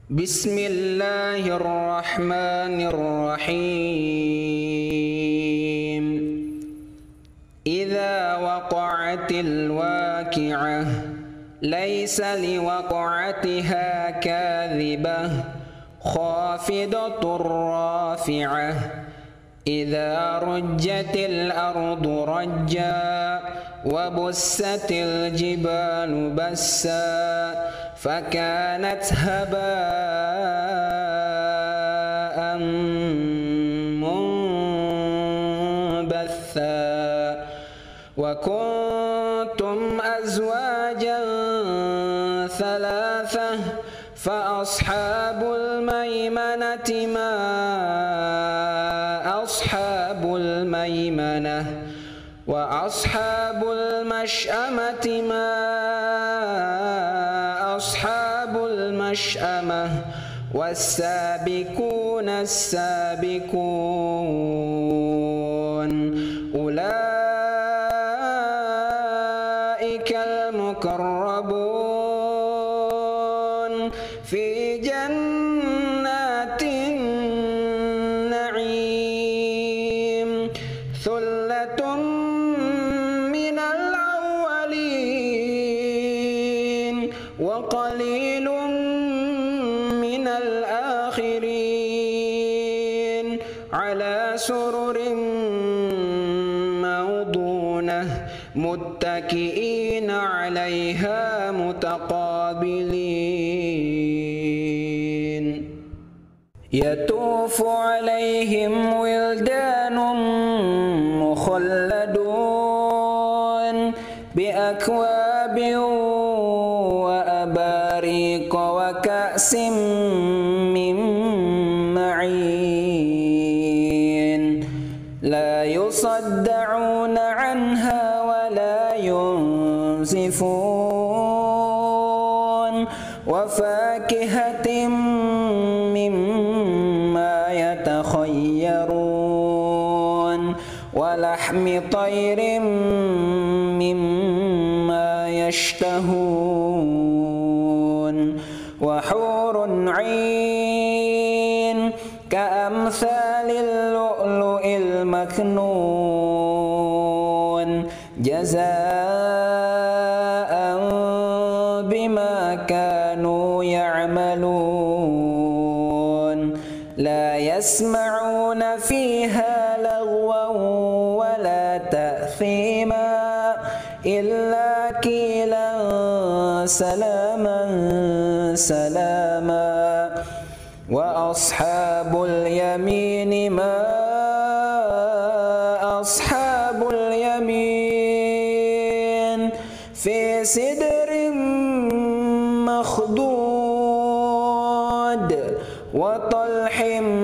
بسم الله الرحمن الرحيم. إذا وقعت الواقعة ليس لوقعتها كاذبة خافضة رافعة إذا رجت الأرض رجا وبست الجبال بسا فكانت هباء منبثا وكنتم أزواجا ثلاثة فأصحاب الميمنة ما أصحاب الميمنة وأصحاب المشأمة ما أصحاب المشأمة والسابقون السابقون أولئك المقربون في جنات النعيم ثلة من الأولين وقليل من الآخرين على سرر موضونة متكئين عليها متقابلين يطوف عليهم ولدان مخلدون بأكواب وأباريق وكأس من معين لا يصدعون عنها ولا ينزفون وفاكهة مما يتخيرون ولحم طير مما يشتهون وحور عين كأمثال اللؤلؤ المكنون جزاء بما كانوا يعملون لا يسمعون فيها لغوا ولا تأثيما إلا قيلا سلاما سلاما وأصحاب اليمين ما أصحاب اليمين في سدر مخضود وطلح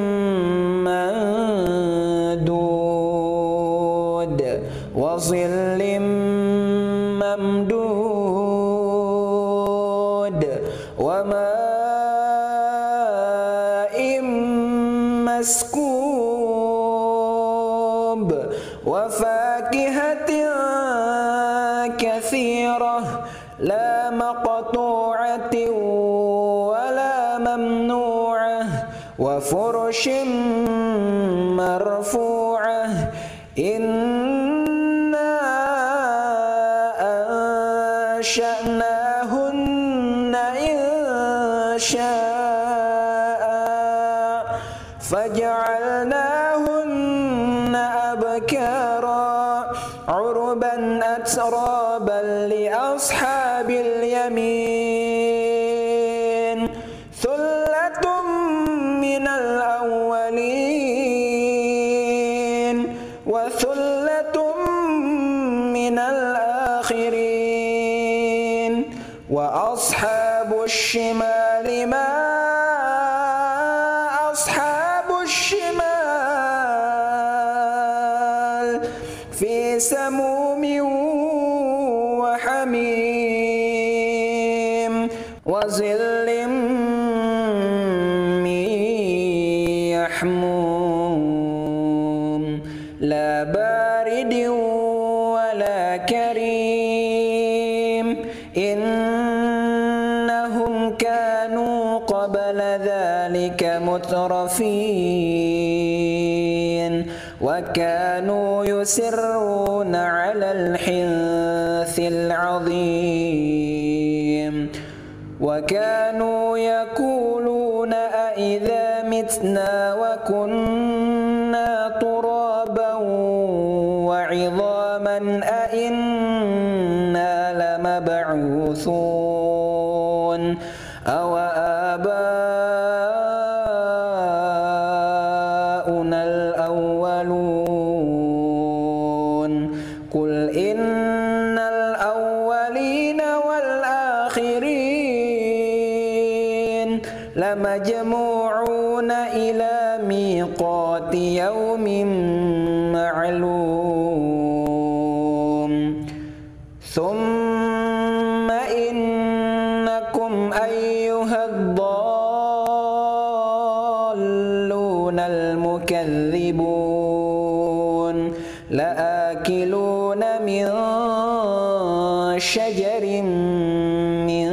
ممدود وظل ممدود وماء مسكوب وفاكهة كثيرة لا مقطوعة ولا ممنوعة وفرش مرفوعة إنا أنشأناهن إنشاء فجعلناهن أبكارا عربا أترابا لأصحاب اليمين ثلة من الأولين وثلة من الآخرين وأصحاب الشمال ما أصحاب الشمال في سموم وحميم وظل من يحموم لا بارد ولا كريم إنهم كانوا قبل ذلك مترفين وكانوا يسرون على الحنث العظيم وكانوا يقولون أإذا متنا وكنا ترابا وعظاما أإنا لمبعوثون أو آباؤنا الأولون قل إن الأولين والآخرين لمجموعون إلى ميقات يوم معلوم ثم إنكم أيها الضالون المكذبون لآكلون من شجر من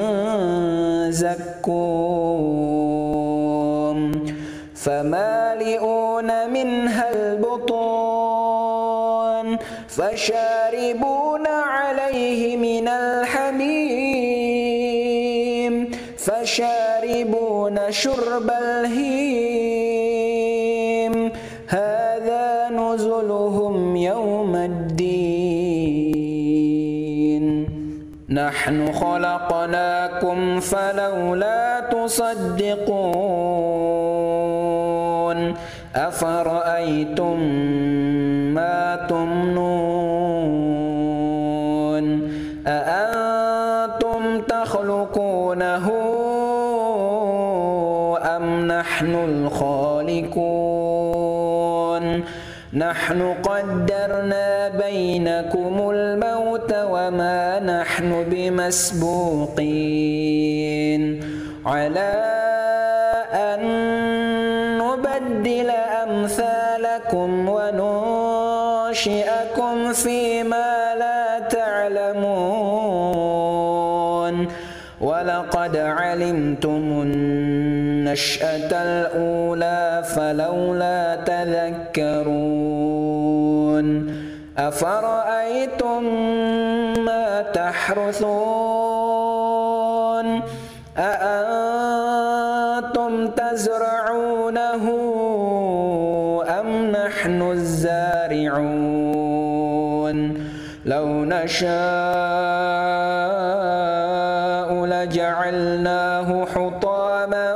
زقوم فمالئون منها البطون فشاربون عليه من الحميم فشاربون شرب الهيم هذا نزلهم يوم الدين نحن خلقناكم فلولا تصدقون أفرأيتم ما تمنون أأنتم تخلقونه أم نحن الخالقون نحن قدرنا بينكم الموت وما نحن بمسبوقين على أن نبدل أمثالكم وننشئكم فيما لا تعلمون ولقد علمتم النشأة الأولى فلولا تذكرون أفرأيتم ما تحرثون أأنتم تزرعونه أم نحن الزارعون لو نشاء لجعلناه حطاما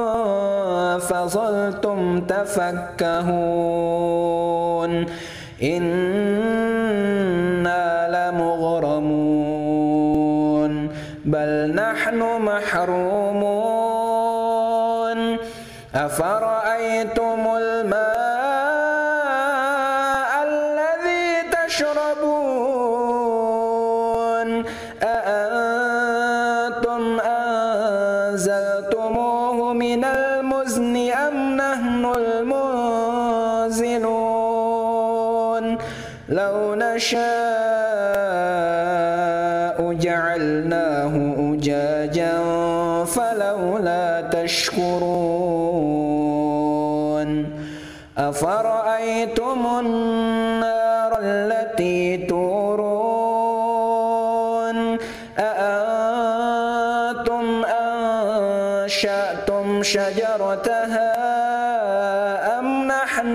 فظلتم تفكهون إنا لمغرمون بل نحن محرومون أفرأيتم الماء الذي تشربون أأنتم أنزلتموه من المزن أم نحن المنزلون لو نشاء جعلناه أجاجا فلولا تشكرون أفرأيتم النار التي تورون أأنتم أنشأتم شجرتها أم نحن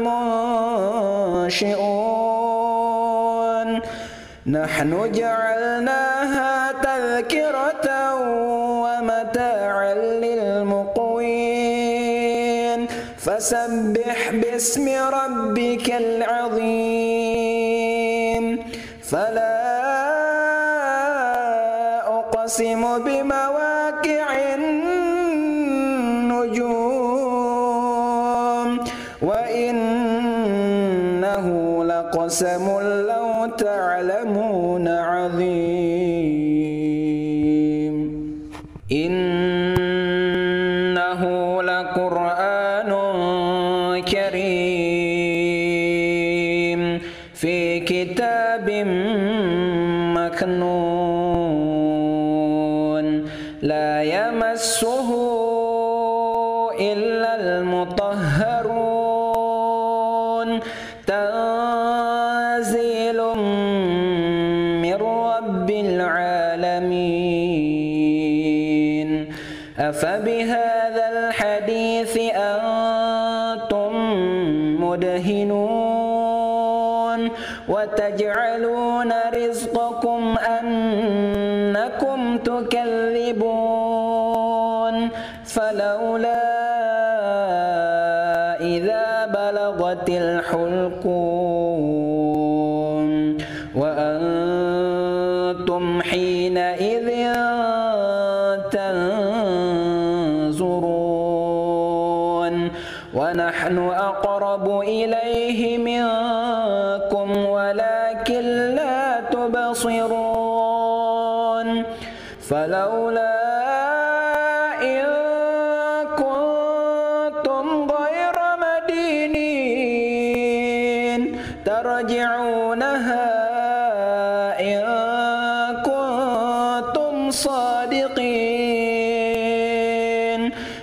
المنشئون نحن جعلناها تذكرة ومتاعا للمقوين فسبح باسم ربك العظيم فلا أقسم بمواقع النجوم وإنه لقسم لو تعلمون عظيم إنه لقرآن كريم في كتاب مكنون لا يمسه إلا المطهرون تنزيل من رب العالمين أفبهذا الحديث أنتم مدهنون وتجعلون رزقكم أنكم تكذبون فلولا إذا بلغت الحلقوم وأنتم حينئذ تنظرون ونحن أقرب إليه منكم ولكن لا تبصرون فلولا إن كنتم غير مدينين ترجعونها إن كنتم صادقين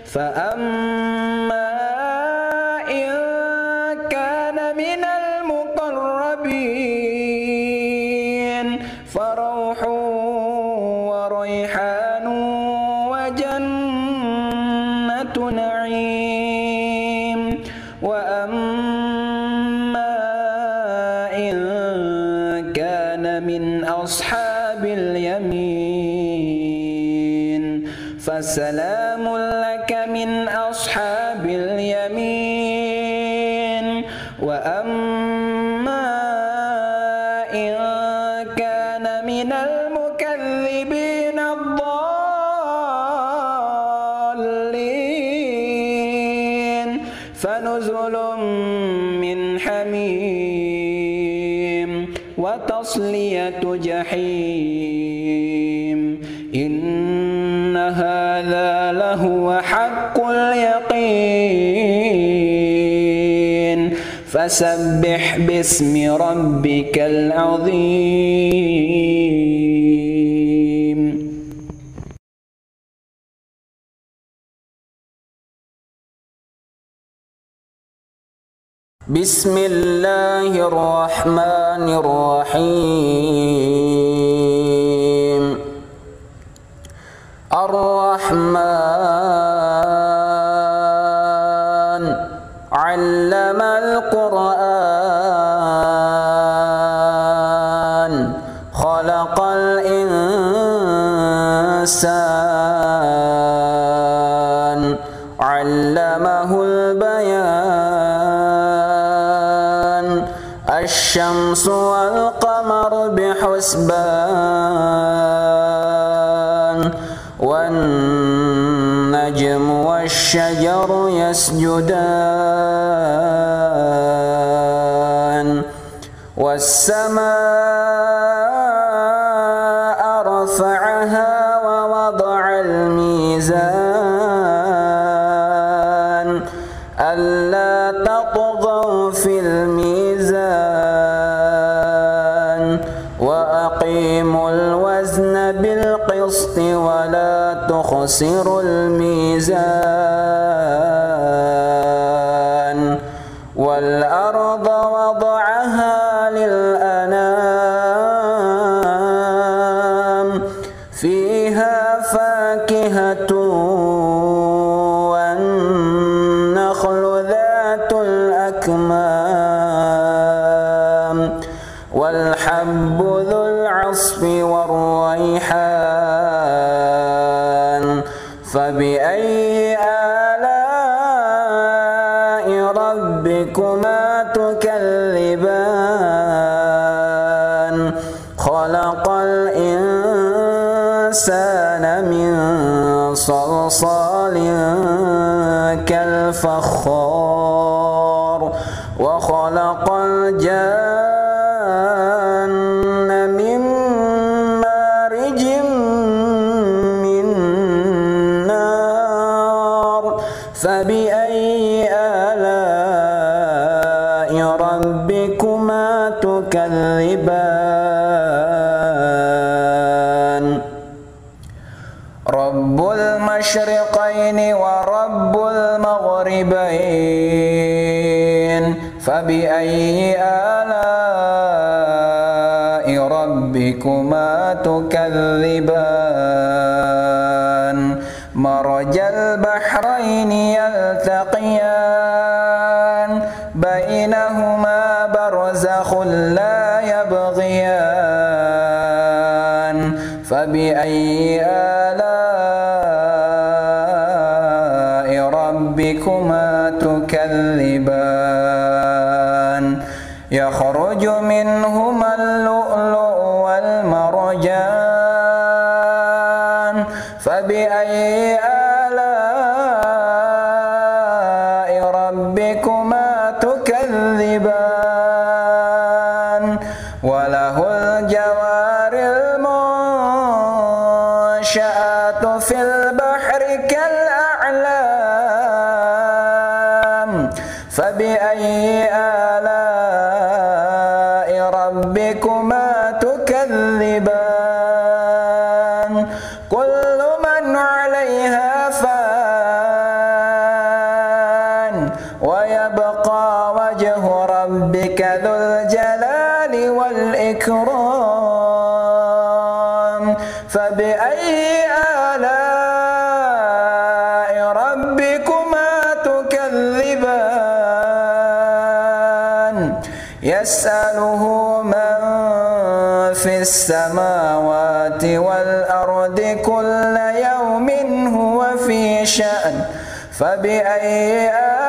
فأما إن كان من المقربين فروح وريحان وجنة نعيم وأما إن كان من أصحاب اليمين فسلام لك من أصحاب اليمين وأما إن كان من المكذبين الضالين فنزل من حميم وتصلية جحيم إن هذا لهو حق اليقين فسبح باسم ربك العظيم. بسم الله الرحمن الرحيم. الرحمن علم القرآن خلق الإنسان علمه البيان الشمس والقمر بحسبان والنجم والشجر يسجدان والسماء رفعها ووضع الميزان ألا تطغوا في الميزان وأقيموا الوزن بالقسط ولا تخسروا الميزان والأرض وضعها للأنام فيها فاكهة والنخل ذات الأكمام والحب ذو العصف والريحان فبأي آلاء ربكما تكذبان خلق الإنسان من صلصال كالفخار وخلق الجان من مارج من نار فبأي آلاء ربكما تكذبان رب المشرقين المشرقين ورب المغربين فبأي آلاء ربكما تكذبان مرج البحرين يلتقيان بينهما برزخ لا يبغيان فبأي آلاء ربكما تكذبان يخرج منهما اللؤلؤ والمرجان فبأي آلاء ربكما تكذبان وله الجوار المنشآت في البحر كالأعلام فبأي آلاء ربكما تكذبان كل من عليها فان ويبقى وجه ربك ذو الجلال والإكرام فبأي آلاء ربكما تكذبان يسأله من في السماوات والأرض كل يوم هو في شأن فبأي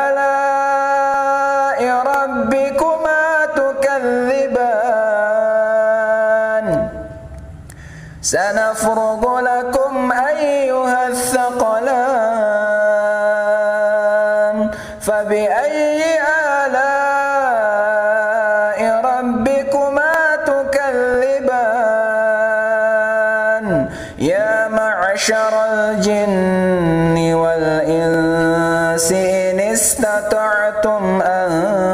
آلاء ربكما تكذبان سنفرغ لكم أيها الثقلان فبأي آلاء ربكما تكذبان يا معشر الجن والإنس إن استطعتم أن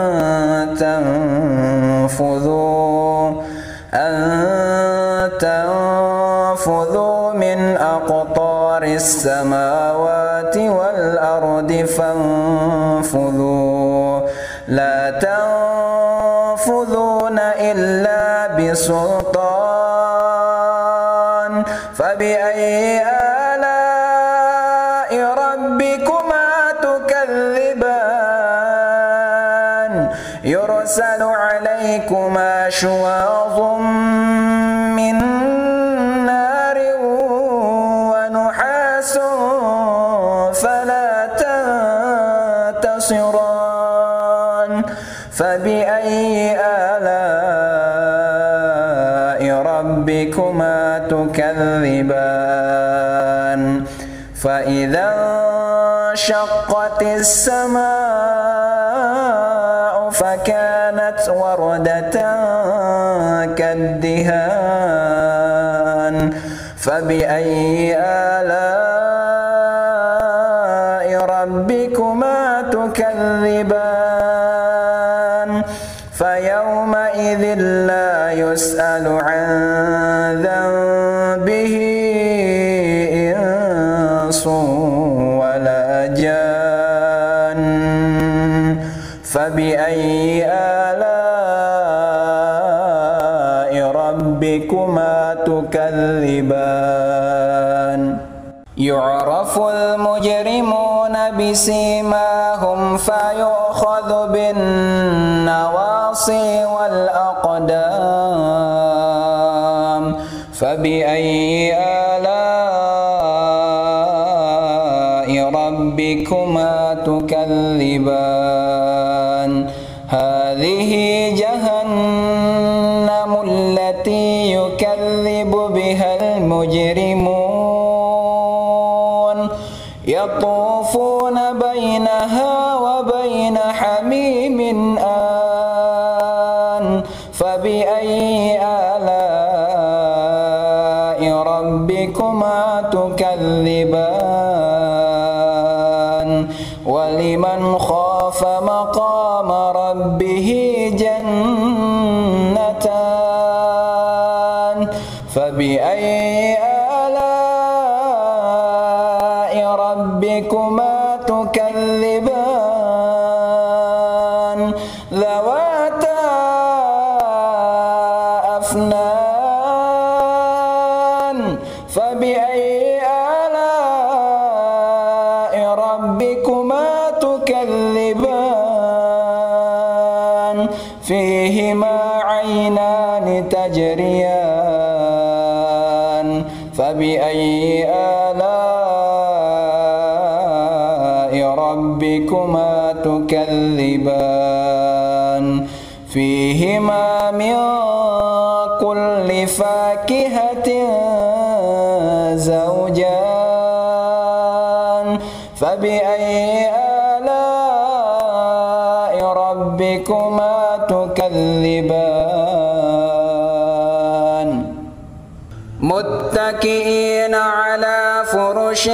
تنفذوا من أقطار السماوات والأرض فانفذوا لا تنفذون إلا بسلطان فبأي آلاء ربكما تكذبان يرسل عليكما شواظ من نار ونحاس فلا تنتصران فبأي آلاء ربكما تكذبان فإذا انشقت السماء فكانت وردة كالدهان فبأي آلاء ربكما تكذبان فيومئذ لا يسأل عن ذنبه إنس ولا جان فبأي آلاء ربكما تكذبان يعرف المجرمون بسيماهم فيؤخذ بالنواصي والأقدام فبأي آلاء ربكما تكذبان هذه جهنم التي يكذب بها المجرمون يطوفون بينها وبين حميم آن فبأي آلاء ربكما تكذبان ولمن خاف مقام ربه جنتان فبأي آلاء ربكما تكذبان ذواتا أفنان فبأي آلاء ربكما تكذبان فيهما عينان تجريان فبأي آلاء ربكما تكذبان فيهما من كل فاكهة زوجان فبأي آلاء ربكما تكذبان متكئين على فرش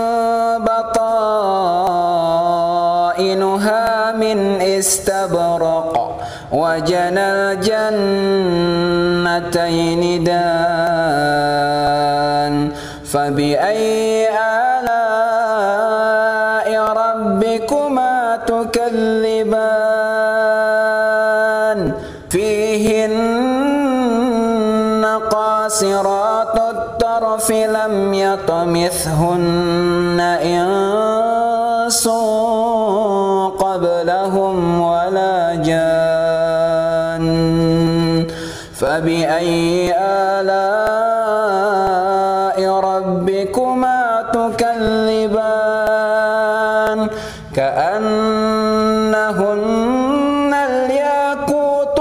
بطائنها من استبرق وجنى الجنتين دان فبأي آلاء ربكما تكذبان فيهن قاصرات الطرف لم يطمثهن إنس قبلهم ولا جان فبأي آلاء ربكما تكذبان كأنهن الياقوت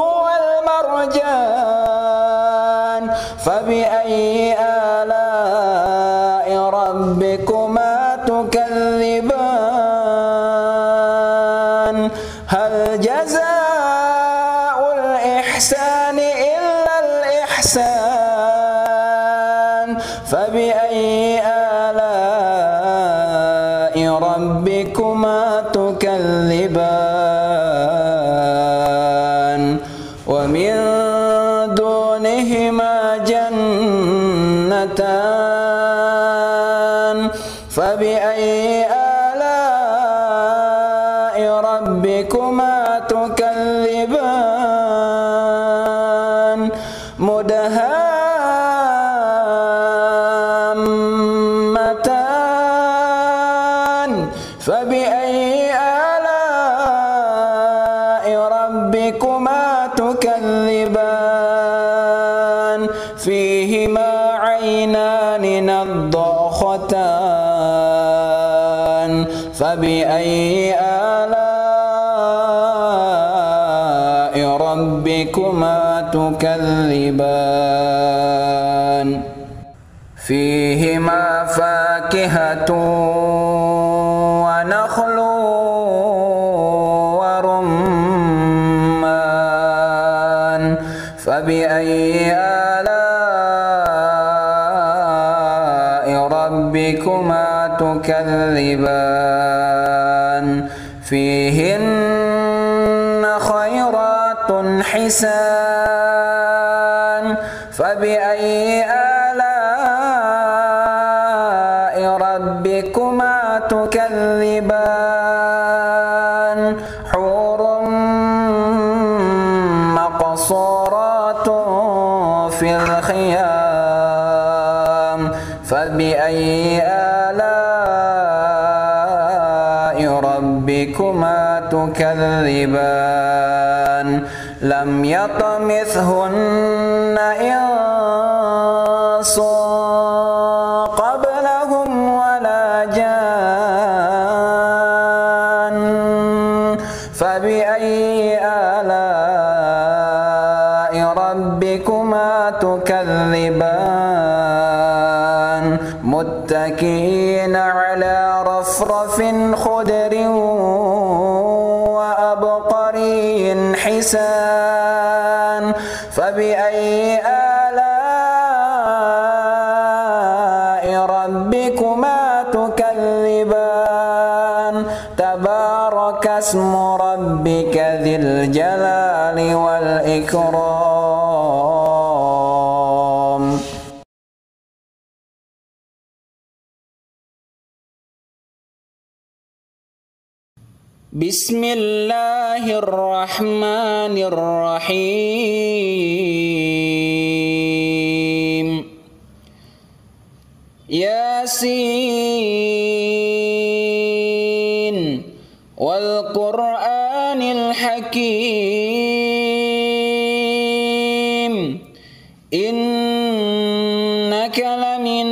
والمرجان فبأي آلاء ربكما تكذبان هل جزاء الإحسان إلا الإحسان فبأي آلاء ربكما تكذبان ومن دونهما جنتان فبأي آلاء ربكما تكذبان مدهامتان فبأي آلاء ربكما تكذبان فيهما عينان نضاختان فبأي آلاء ربكما تكذبان فيهما فاكهة ونخل ورمان فبأي آلاء ربكما تكذبان فيهن خيرات حسان فبأي آلاء ربكما تكذبان حور مقصورات في الخيام فبأي آلاء ربكما تكذبان لم يطمثهن إنس قبلهم ولا جان فبأي آلاء ربكما تكذبان متكئين على رفرف خضر وأبقري حسان فبأي آلاء ربكما تكذبان تبارك اسم ربك ذي الجلال والإكرام. بسم الله الرحمن الرحيم ياسين والقرآن الحكيم إنك لمن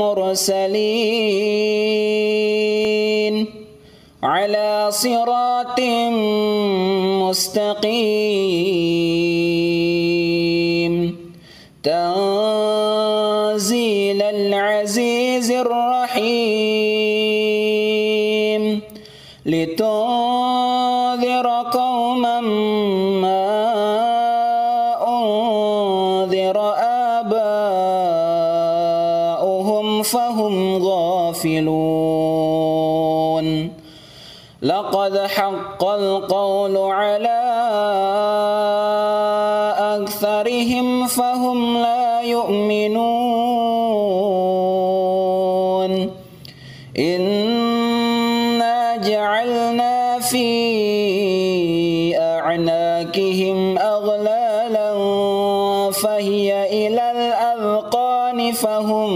المرسلين على صراط مستقيم تنزيل العزيز الرحيم لتنذر قوما ما أنذر آباؤهم فهم غافلون لقد حق القول على أكثرهم فهم لا يؤمنون إنا جعلنا في أعناقهم أغلالا فهي إلى الأذقان فهم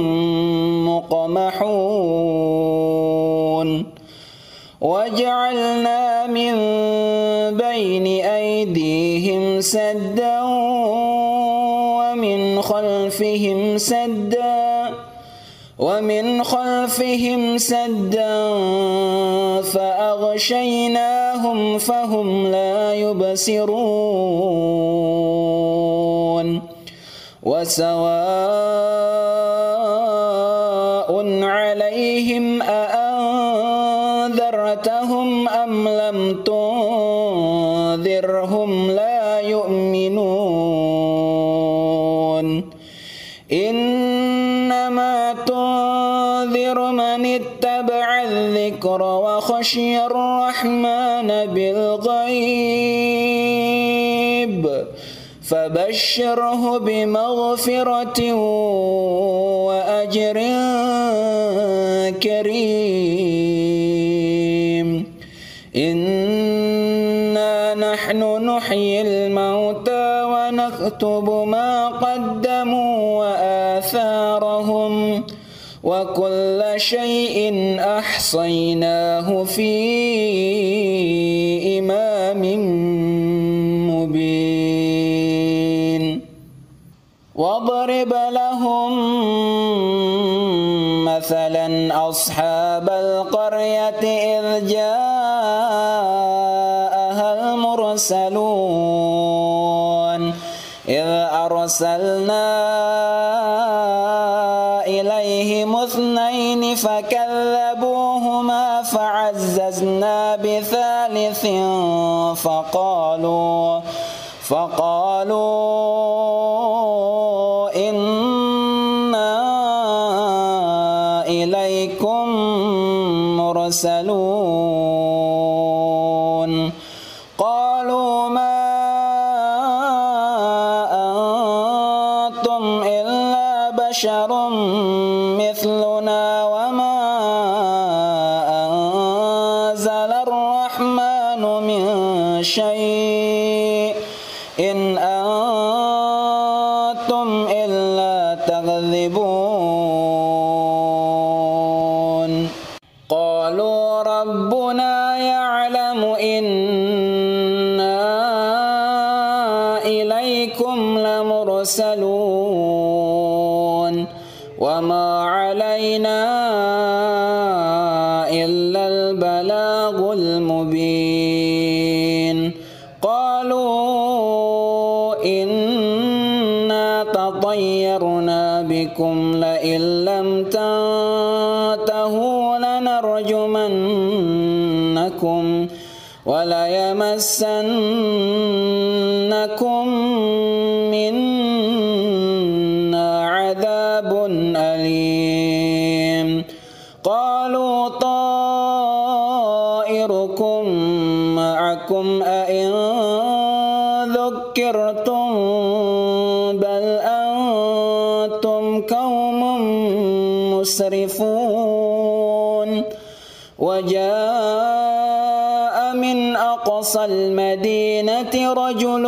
مقمحون وجعلنا من بين أيديهم سدا ومن خلفهم سدا فأغشيناهم فهم لا يبصرون وسواء عليهم أأنذرتهم أم لم تنذرهم لا يؤمنون إنما تنذر من اتبع الذكر وخشي الرحمن بالغيب فبشره بمغفرة وأجر كريم إنا نحن نحيي الموتى ونكتب ما قدموا وآثارهم وكل شيء أحصيناه في إمام مبين واضرب لهم مثلا أصحاب القرية إذ جاءها المرسلون إذ أرسلنا إليهم اثنين فكذبوهما فعززنا بثالث فقالوا إنا إليكم مرسلون قالوا ما أنتم إلا بشر مثلنا وما أنزل الرحمن من شيء إن أنتم إلا تكذبون قالوا ربنا يعلم إنا إليكم لمرسلون وما علينا إلا البلاغ المبين قالوا إنا تطيرنا بكم لئن لم تنتهوا لنرجمنكم وليمسنكم منا عذاب أليم قالوا طائركم معكم أئن ذكرتم بل أنتم قوم مسرفون وجاء ومن أقصى المدينة رجل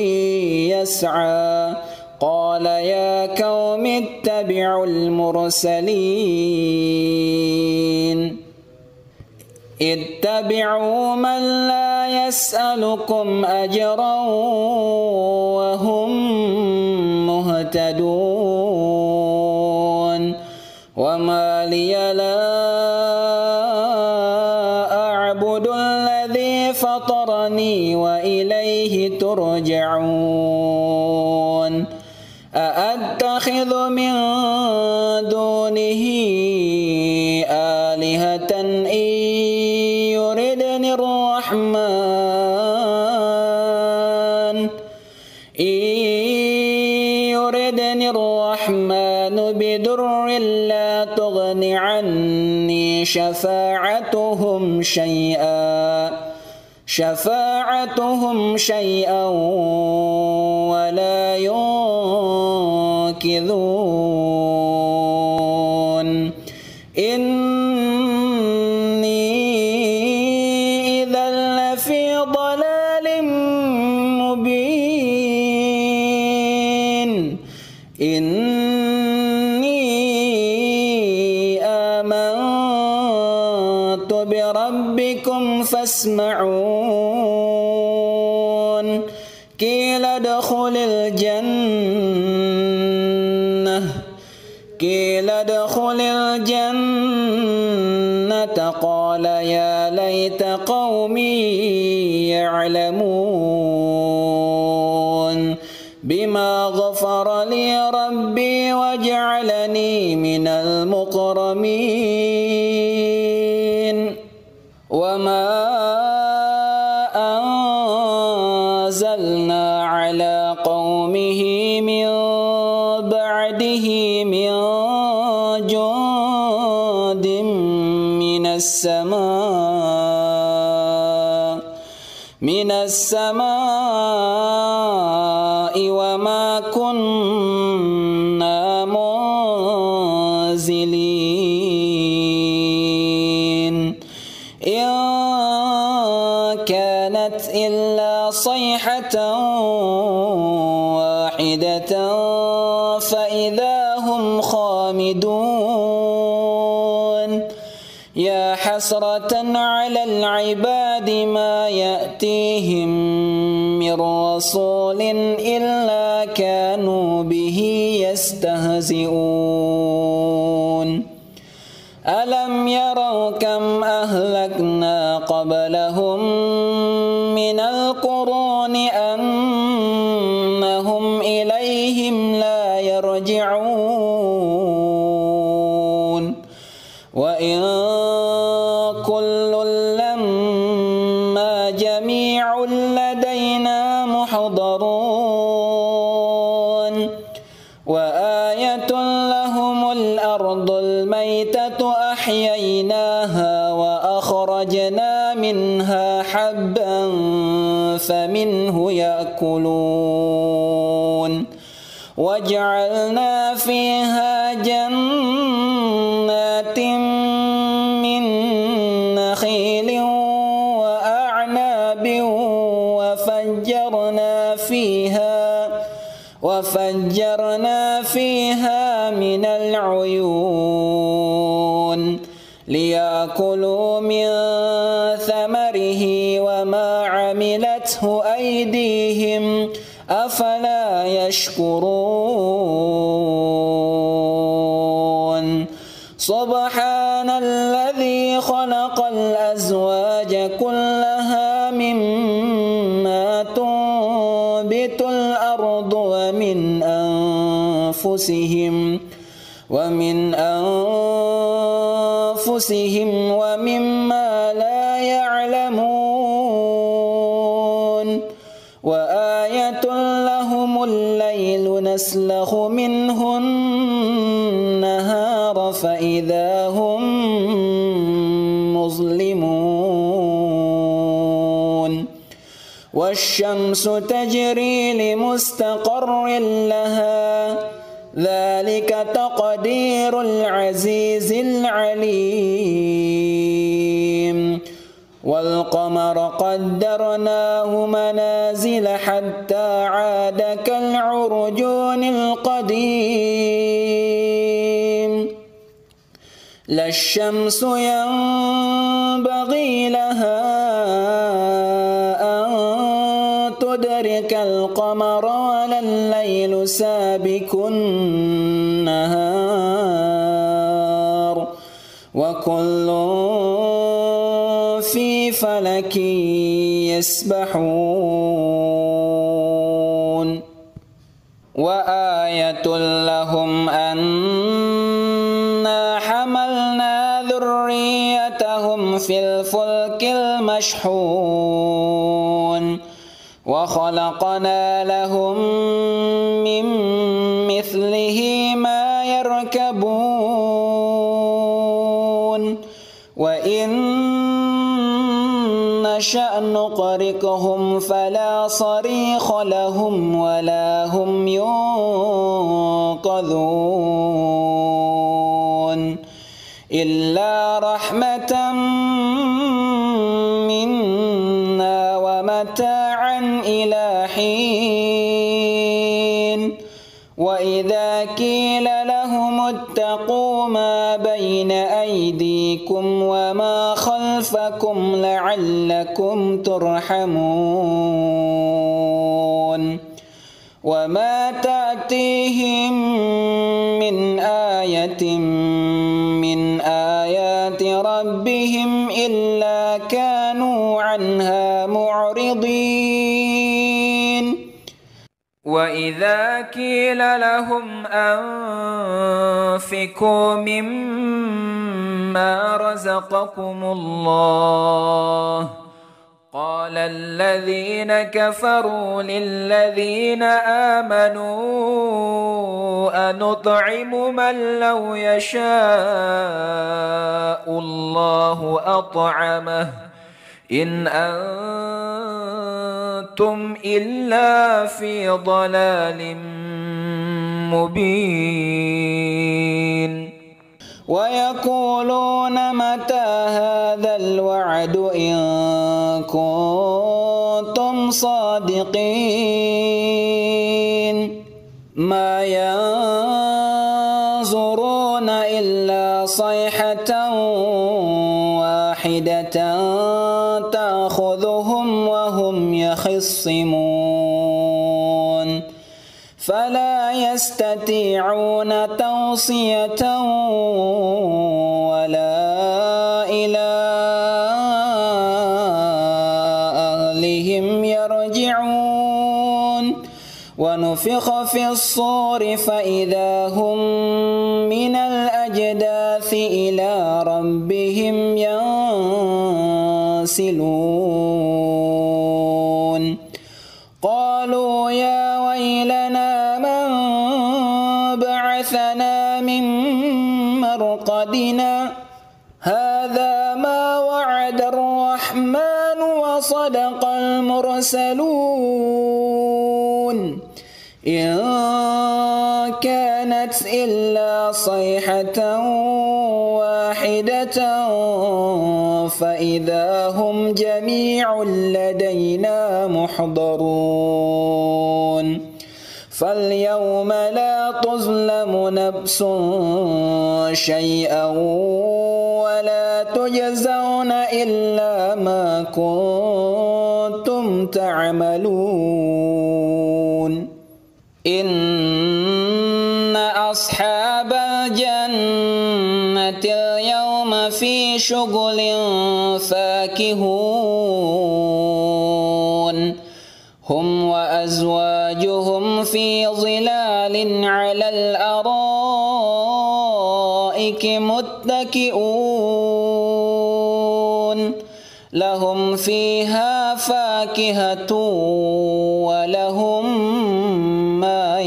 يسعى قال يا قوم اتبعوا المرسلين اتبعوا من لا يسألكم أجرا وهم مهتدون وما لي لا أعبد الذي فطرني وإليه ترجعون أأتخذ من دونه آلهة إن يردني الرحمن بضر لا تغن عني شفاعتهم شيئا ولا ينقذون إني إذا لفي ضلال مبين إني آمنت بربكم فاسمعون قيل ادخل الجنة قال يا ليت قومي يعلمون بما غفر لي ربي وجعلني من المكرمين وما أنزلنا على قومه من بعده من جند من السماء وما كنا منزلين إن كانت إلا صيحة واحدة فإذا هم خامدون يا حسرة على العباد ما يأتيهم من رسول إلا كانوا به يستهزئون ألم يروا كم أهلكنا قبلهم من القرون أنهم إليهم لا يرجعون وإن كل لما جميع لدينا محضرون وآية لهم الأرض الميتة أحييناها وأخرجنا منها حبا فمنه يأكلون وجعلنا فيها جنات من نخيل وأعناب وفجرنا فيها من العيون ليأكلوا من ثمره وما عملته أيديهم أفلا يشكرون سبحان الذي خلق الأزواج كلها مما تنبت الأرض ومن أنفسهم ومما لا يعلمون وآية لهم الليل نسلخ منه النهار فإذا هم مظلمون والشمس تجري لمستقر لها ذلك تقدير العزيز العليم والقمر قدرناه منازل حتى عاد كالعرجون القديم لا الشمس ينبغي لها أن تدرك القمر ولا الليل سابق النهار وكل في فلك يسبحون وآية لهم أنا حملنا ذريتهم في الفلك المشحون وخلقنا لهم من مثله ما يركبون وإن نشأ نغرقهم فلا صريخ لهم ولا هم ينقذون إلا رحمة منا ومتاعا إلى حين وإذا قيل لهم اتقوا ما بين أيديكم وما خلفكم لعلكم ترحمون وما تأتيهم من آية من آيات ربهم إلا كانوا عنها معرضين وإذا قيل لهم أنفقوا مما رزقكم الله قال الذين كفروا للذين آمنوا أنطعم من لو يشاء الله أطعمه إن أنتم إلا في ضلال مبين ويقولون متى هذا الوعد إن كنتم صادقين ما ينظرون إلا صيحة واحدة تأخذهم وهم يخصمون فلا يستطيعون توصية ولا إلى أهلهم يرجعون ونفخ في الصور فإذا هم من الأجداث إلى ربهم ينسلون قالوا يا ويلنا من بعثنا من مرقدنا هذا ما وعد الرحمن وصدق المرسلون إن كانت إلا صيحة واحدة فإذا هم جميع لدينا محضرون فاليوم لا تظلم نفس شيئا ولا تجزون إلا ما كنتم تعملون إن أصحاب الجنة اليوم في شغل فاكهون هم وأزواجهم في ظلال على الأرائك متكئون لهم فيها فاكهة ولهم ما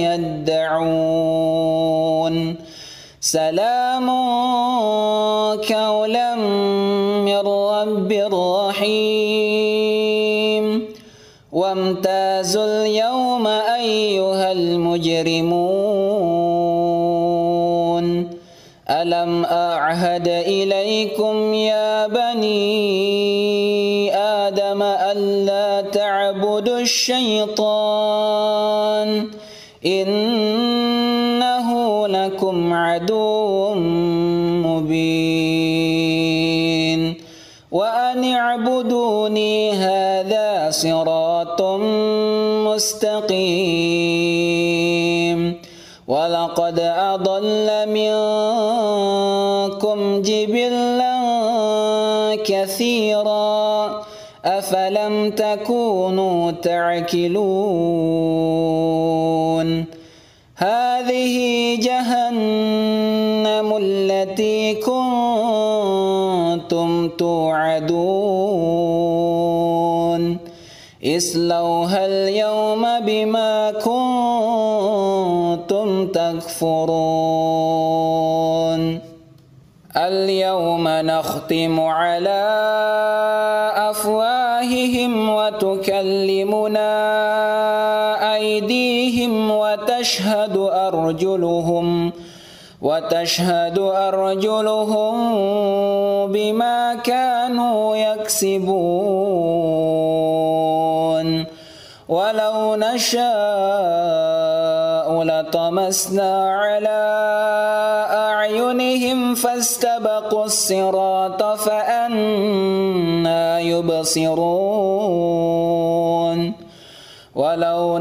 يدعون سلام قولا من رب رحيم وامتازوا اليوم أيها المجرمون ألم أعهد إليكم يا بني تعبدوا الشيطان إنه لكم عدو مبين وأن اعبدوني هذا صراط مستقيم ولقد أضل منكم جبلا كثيرا أفلم تكونوا تعقلون هذه جهنم التي كنتم توعدون اصلوها اليوم بما كنتم تكفرون اليوم نختم على أفواههم وتكلمنا أيديهم وتشهد أرجلهم بما كانوا يكسبون ولو نشاء لطمسنا على أعينهم فاستبقوا الصراط فأنى يبصرون ولو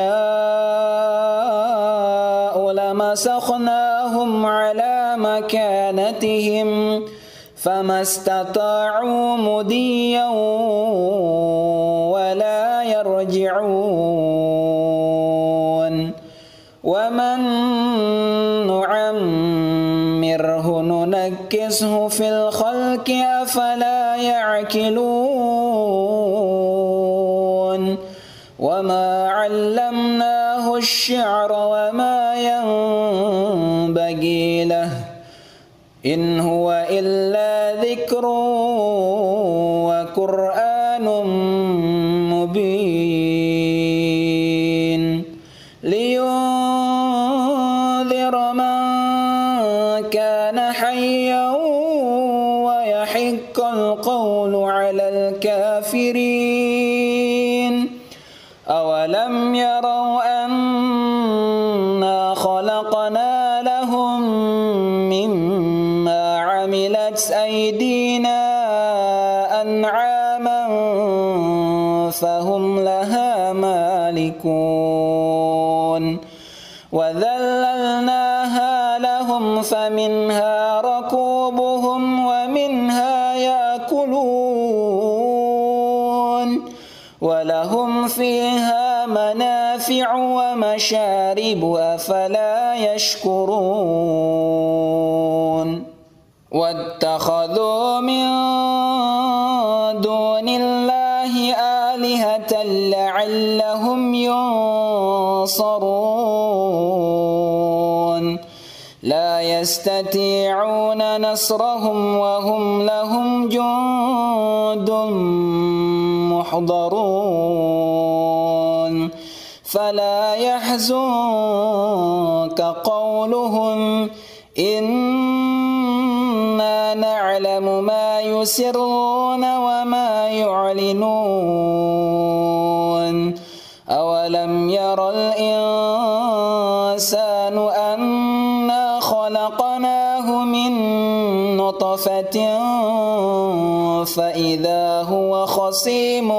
نشاء لمسخناهم على مكانتهم فما استطاعوا مضيا ولا يرجعون ومن نعمره ننكسه في الخلق أفلا يعقلون وما علمناه الشعر وما ينبغي له إن هو إلا ذكر وقرآن مبين لينذر من كان حيا ويحق القول على الكافرين أولم يروا أنا خلقنا لهم مما عملت أيدينا أنعاما فهم لها مالكون وذللناها لهم فمنها ركوبهم ومنها يأكلون ولهم فيها منافع ومشارب أفلا يشكرون واتخذوا من دون الله آلهة لعلهم ينصرون لا يستطيعون نصرهم وهم لهم جند محضرون فلا يحزنك قولهم إنا نعلم ما يسرون وما يعلنون أولم ير الإنسان أنا خلقناه من نطفة فإذا هو خصيم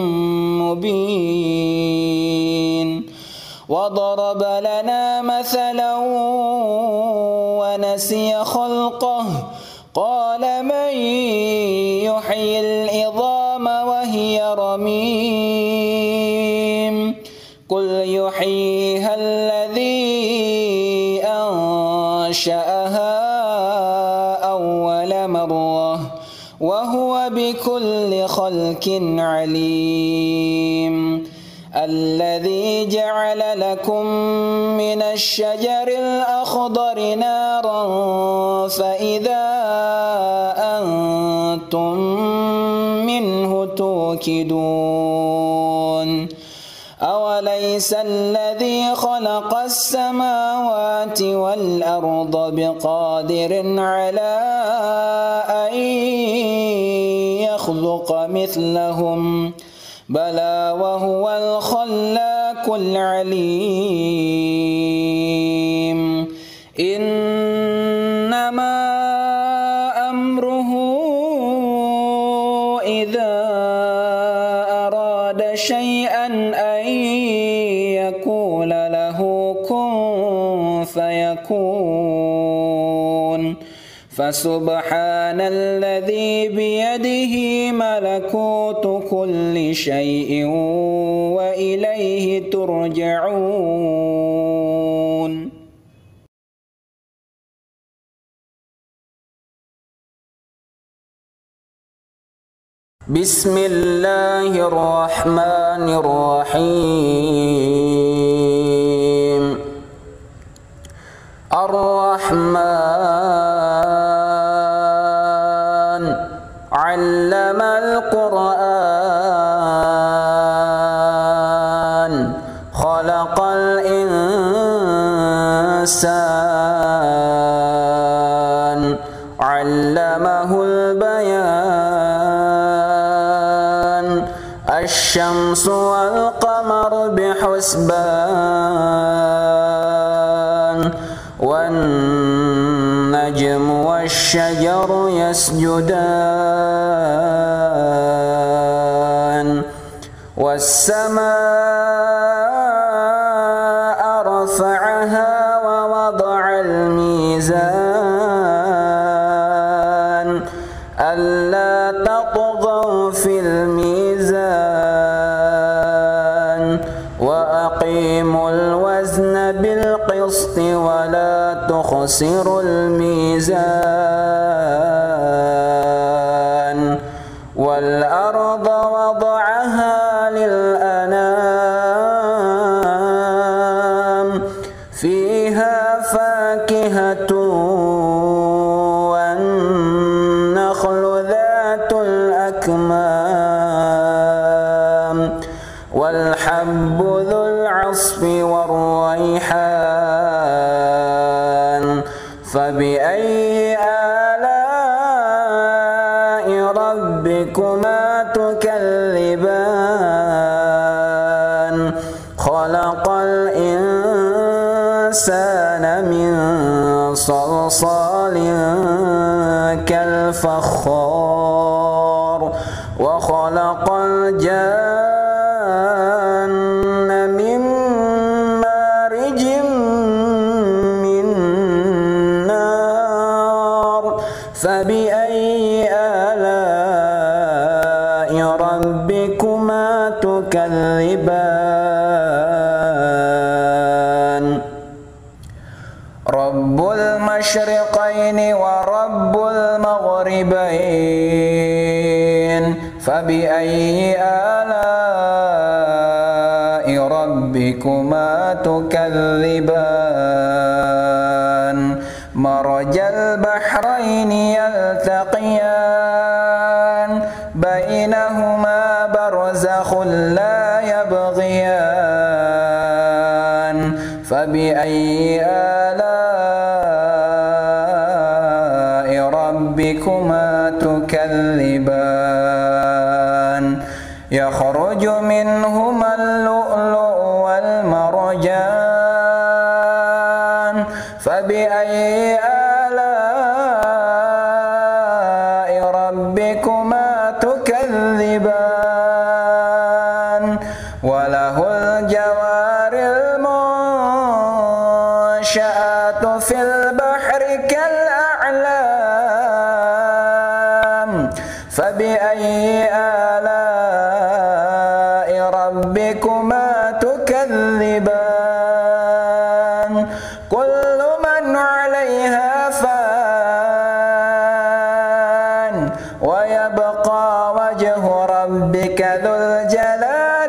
مبين وضرب لنا مثلا ونسي خلقه قال من يحيي العظام وهي رميم قل يحييها الذي أنشأها أول مرة وهو بكل خلق عليم الذي جعل لكم من الشجر الأخضر نارا فإذا أنتم منه توقدون أوليس الذي خلق السماوات والأرض بقادر على أن يخلق مثلهم بلى وهو الخلاق العليم إنما أمره إذا أراد شيئا أن يقول له كن فيكون فسبحان الذي بيده ملكوت كل شيء وإليه ترجعون. بسم الله الرحمن الرحيم. الرحمن علم القرآن خلق الإنسان علمه البيان الشمس والقمر بحسبان والنجم والشجر يسجدان والسماء رفعها ووضع الميزان ألا تطغوا في الميزان وأقيموا الوزن بالقسط ولا تخسروا الميزان والأرض وضعها للأنام فيها فاكهة والنخل ذات الأكمام والحب ذو العصف والريحان فبأي آلاء ربكما تكذبان خلق الإنسان من صلصال كالفخار وخلق الجان من مارج من نار فبأي آلاء ربكما تكذبان رب المشرقين ورب المغربين فبأي آلاء ربكما تكذبان مرج البحرين يلتقيان بينهما برزخ لا يبغيان فبأي آلاء ربكما تكذبان يخرج منهما اللؤلؤ والمرجان فبأي آلاء ربكما تكذبان وله الجوار المنشآت في البحر كالأعلام فبأي آلاء ربكما تكذبان كل من عليها فان ويبقى وجه ربك ذو الجلال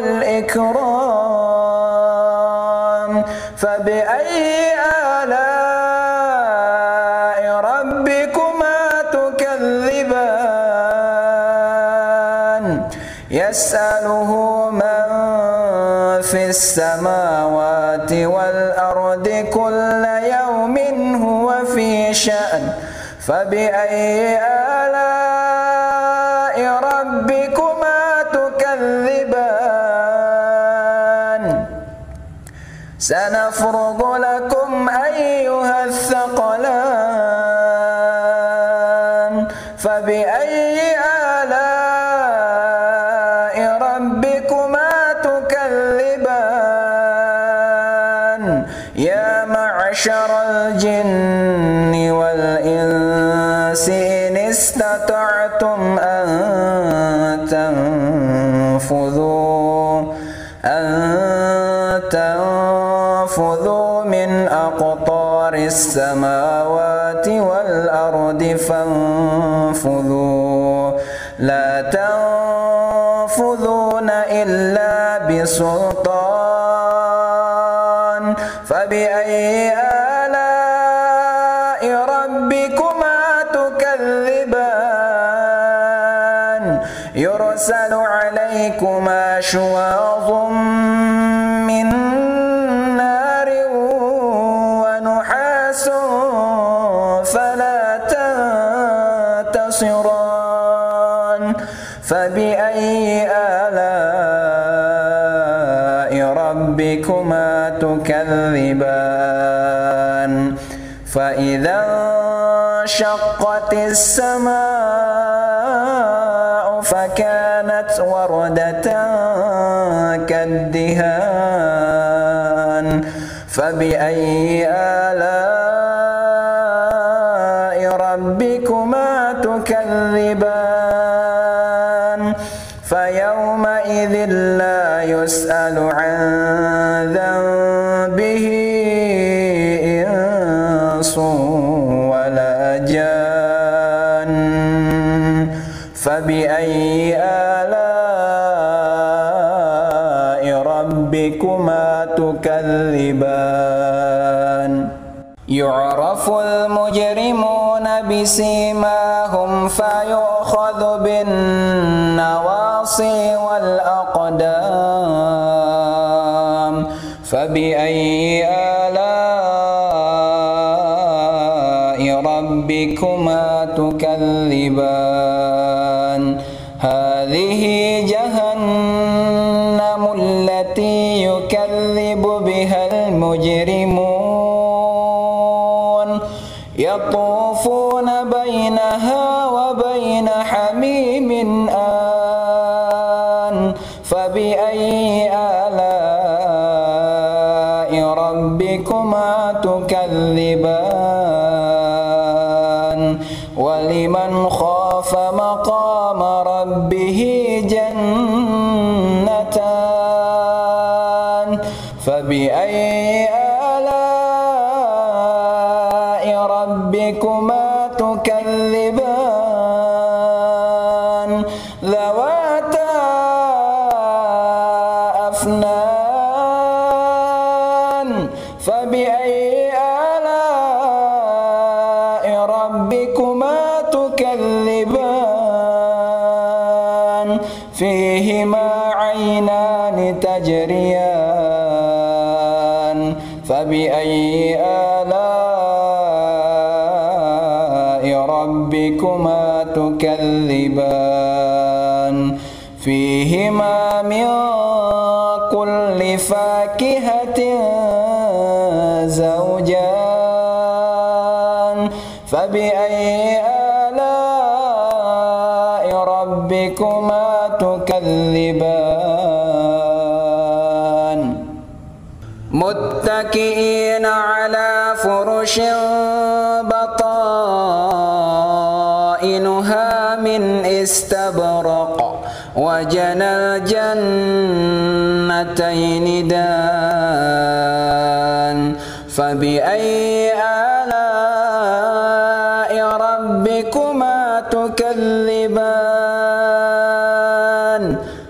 والإكرام فبأي آلاء ربكما تكذبان يسأله من في السماوات والأرض كل يوم هو في شأن فبأي آلاء ربكما تكذبان سنفرغ لكم أيها الثقلان فبأي آلاء ربكما تكذبان يا معشر الجن والإنس إن استطعتم أن تنفذوا من أقطار السماوات والأرض فانفذوا لا تنفذون إلا بسلطان فبأي آلاء ربكما تكذبان يرسل عليكما شواظ من نار ونحاس فلا تنتصران فبأي آلاء ربكما تكذبان فإذا انشقت السماء فكانت وردة كالدهان فبأي آلاء ربكما تكذبان فيومئذ لا يسأل عن ذنبه إنس ولا جان فبأي آلاء ربكما تكذبان يعرف المجرمون بسيماهم فيؤخذ بالنواصي والأقدام فبأي آلاء ربكما تكذبان هذه جهنم التي يكذب بها المجرمون يطوفون بينها وبين حميم آن فبأي آلاء ربكما تكذبان ولمن خاف مقام ربه جنتان فبأي آلاء ربكما تكذبان ذواتا أفنان فبأي آلاء ربكما تكذبان فيهما عينان تجريان فبأي آلاء ربكما تكذبان فيهما من كل فاكهة زوجان فبأي آلاء ربكما تكذبان متكئين على فرش بطائنها من استبرق وجنى الجنتين دان فبأي آلاء ربكما تكذبان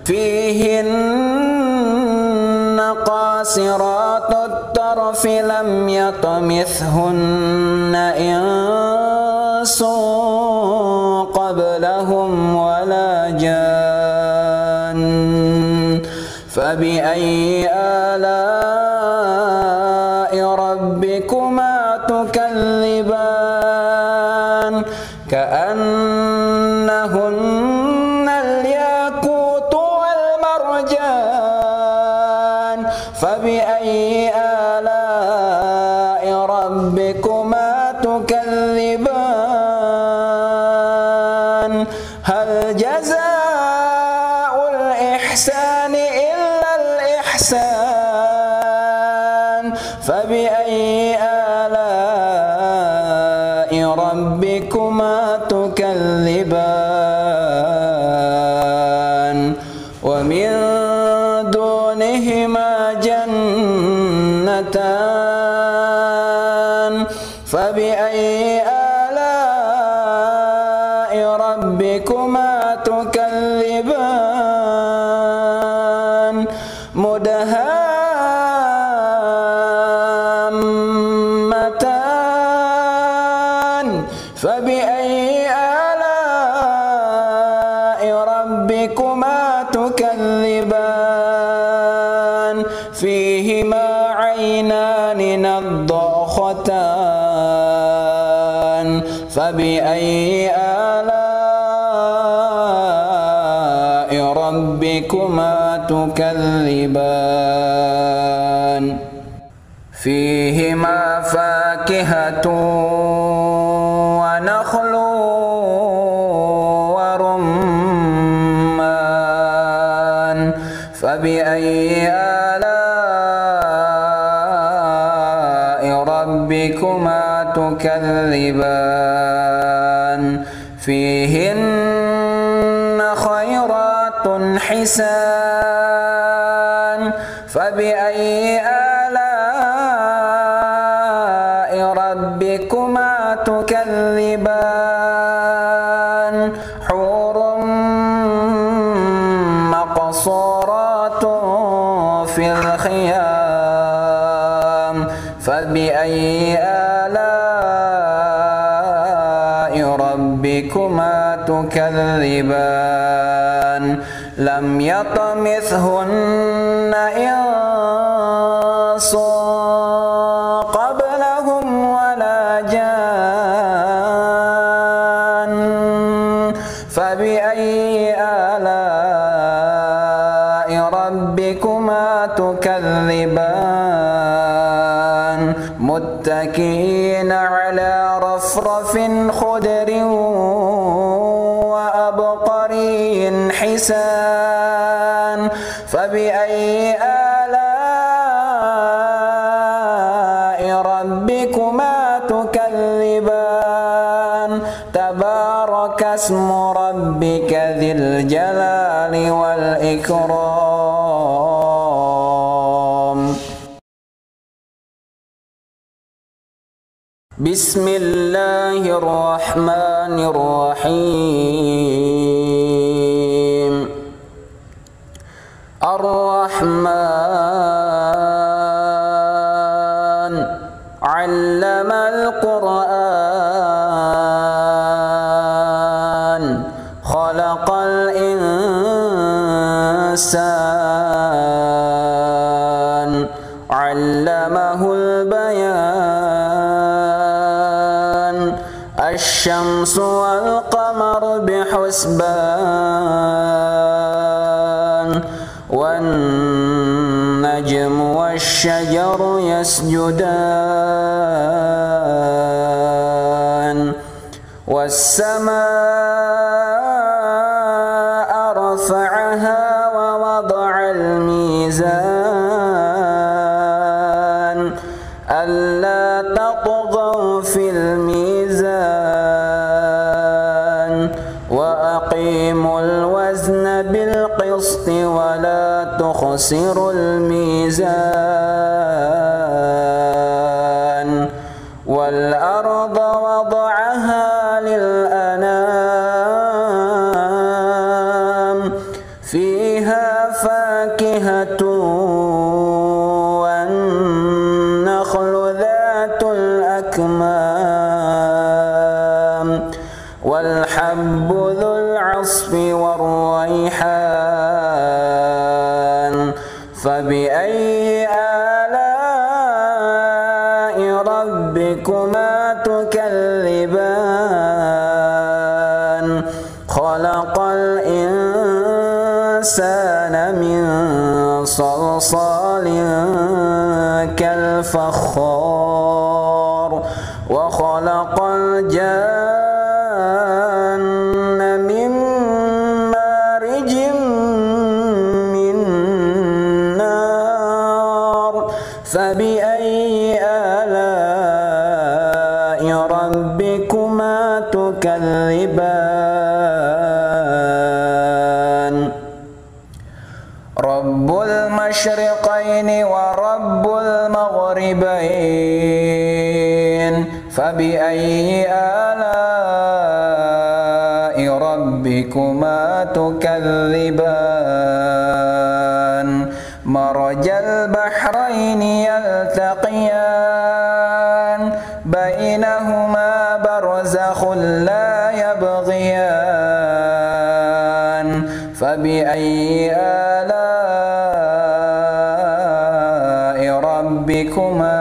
فيهن قاصرات الطرف لم يطمثهن إنس قبلهم ولا جان فبأي آلاء ربكما تكذبان كأنهن الياقوت والمرجان فبأي آلاء هل جزاء الإحسان إلا الإحسان فبأي آلاء ربكما تكذبان ومن دونهما جنتان فبأي آلاء ربكما تكذبان مدهامتان فبأي آلاء ربكما تكذبان فيهما عينان نضاختان فبأي آلاء ربكما تكذبان فيهما فاكهة ونخل ورمان فبأي آلاء ربكما تكذبان فيهن خيرات حسان فبأي آلاء ربكما تكذبان حور مقصورات في الخيام فبأي آلاء ربكما تكذبان لم يطمثهن إنس قبلهم ولا جان فبأي آلاء ربكما تكذبان متكئين على رفرف خضر وأبقري حسان فبأي آلاء ربكما تكذبان تبارك اسم ربك ذي الجلال والإكرام بسم الله الرحمن الرحيم الرحمن علم القرآن خلق الإنسان علمه البيان الشمس والقمر بحسبان والنجم والشجر يسجدان والسماء رفعها ووضع الميزان ألا تطغوا في الميزان وأقيموا الوزن بالقسط ولا تخسروا الميزان والأرض وضعها للأنام فيها فاكهة والنخل ذات الأكمام والحب ذو العصف والريحان فبأي آلاء ربكما تكذبان خلق الإنسان من صلصال كالفخار وخلق الجان من فبأي آلاء ربكما تكذبان رب المشرقين ورب المغربين فبأي آلاء ربكما تكذبان مرج البحرين يلتقيان بينهما برزخ لا يبغيان فبأي آلاء ربكما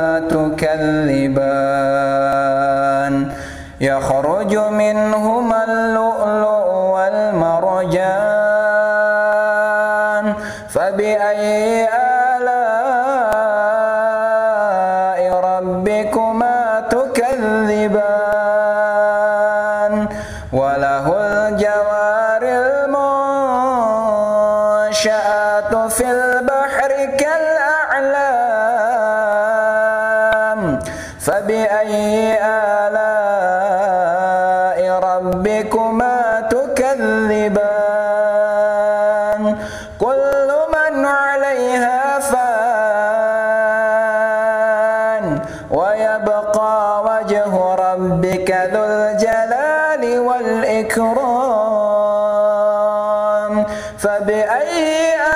تكذبان يخرج منهما اللؤلؤ والمرجان فبأي آلاء ربكما تكذبان وله الجوار المنشآت في البحر كالأعلام فبأي آلاء ربكما تكذبان كل من عليها فان ويبقى وجه ربك ذو الجلال والإكرام فبأي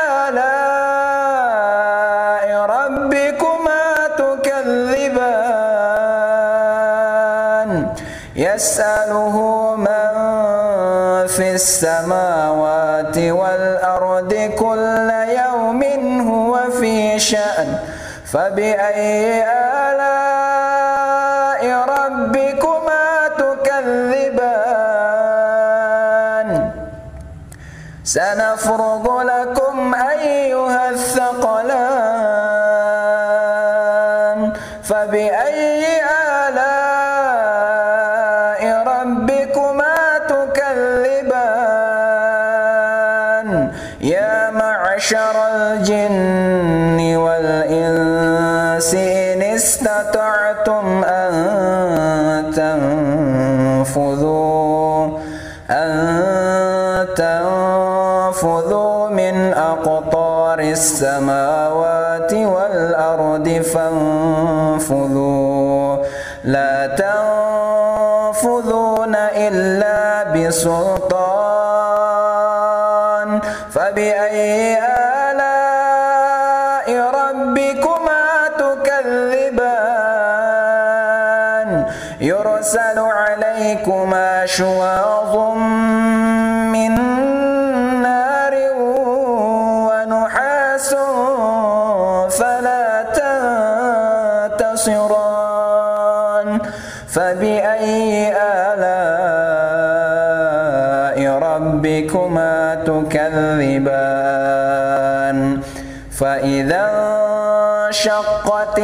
آلاء ربكما تكذبان يسأله من في السماوات والأرض كل يوم هو في شأن فبأي آلاء ربكما تكذبان سنفرغ لكم أيها الثقلان فبأي آلاء ربكما تكذبان يا معشر الجن والإنس إن استطعتم أن تنفذوا من أقطار السماوات والأرض فانفذوا لا تنفذون إلا بسلطان فبأي آلاء ربكما تكذبان يرسل عليكما شواظ من نار ونحاس فلا تنتصران فبأي آلاء ربكما تكذبان فإذا انشقت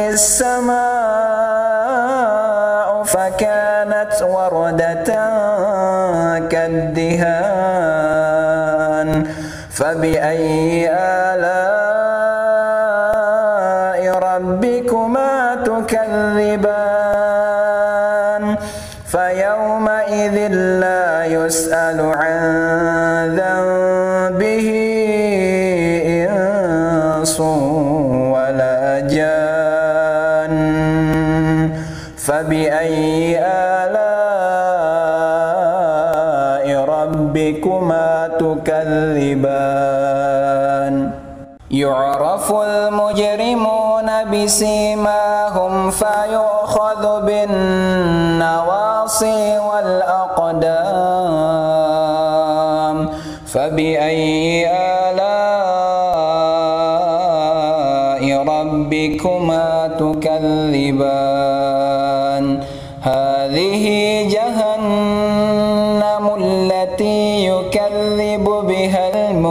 السماء فكانت وردة كالدهان فبأي آلاء ربكما تكذبان فيومئذ لا يسأل عن ذنبه إنس ولا جان فبأي آلاء ربكما تكذبان يعرف المجرمون بسيماهم فيؤخذ بالنواصي والأقدام فبأي آلاء ربكما تكذبان هذه جهنم التي يكذب بها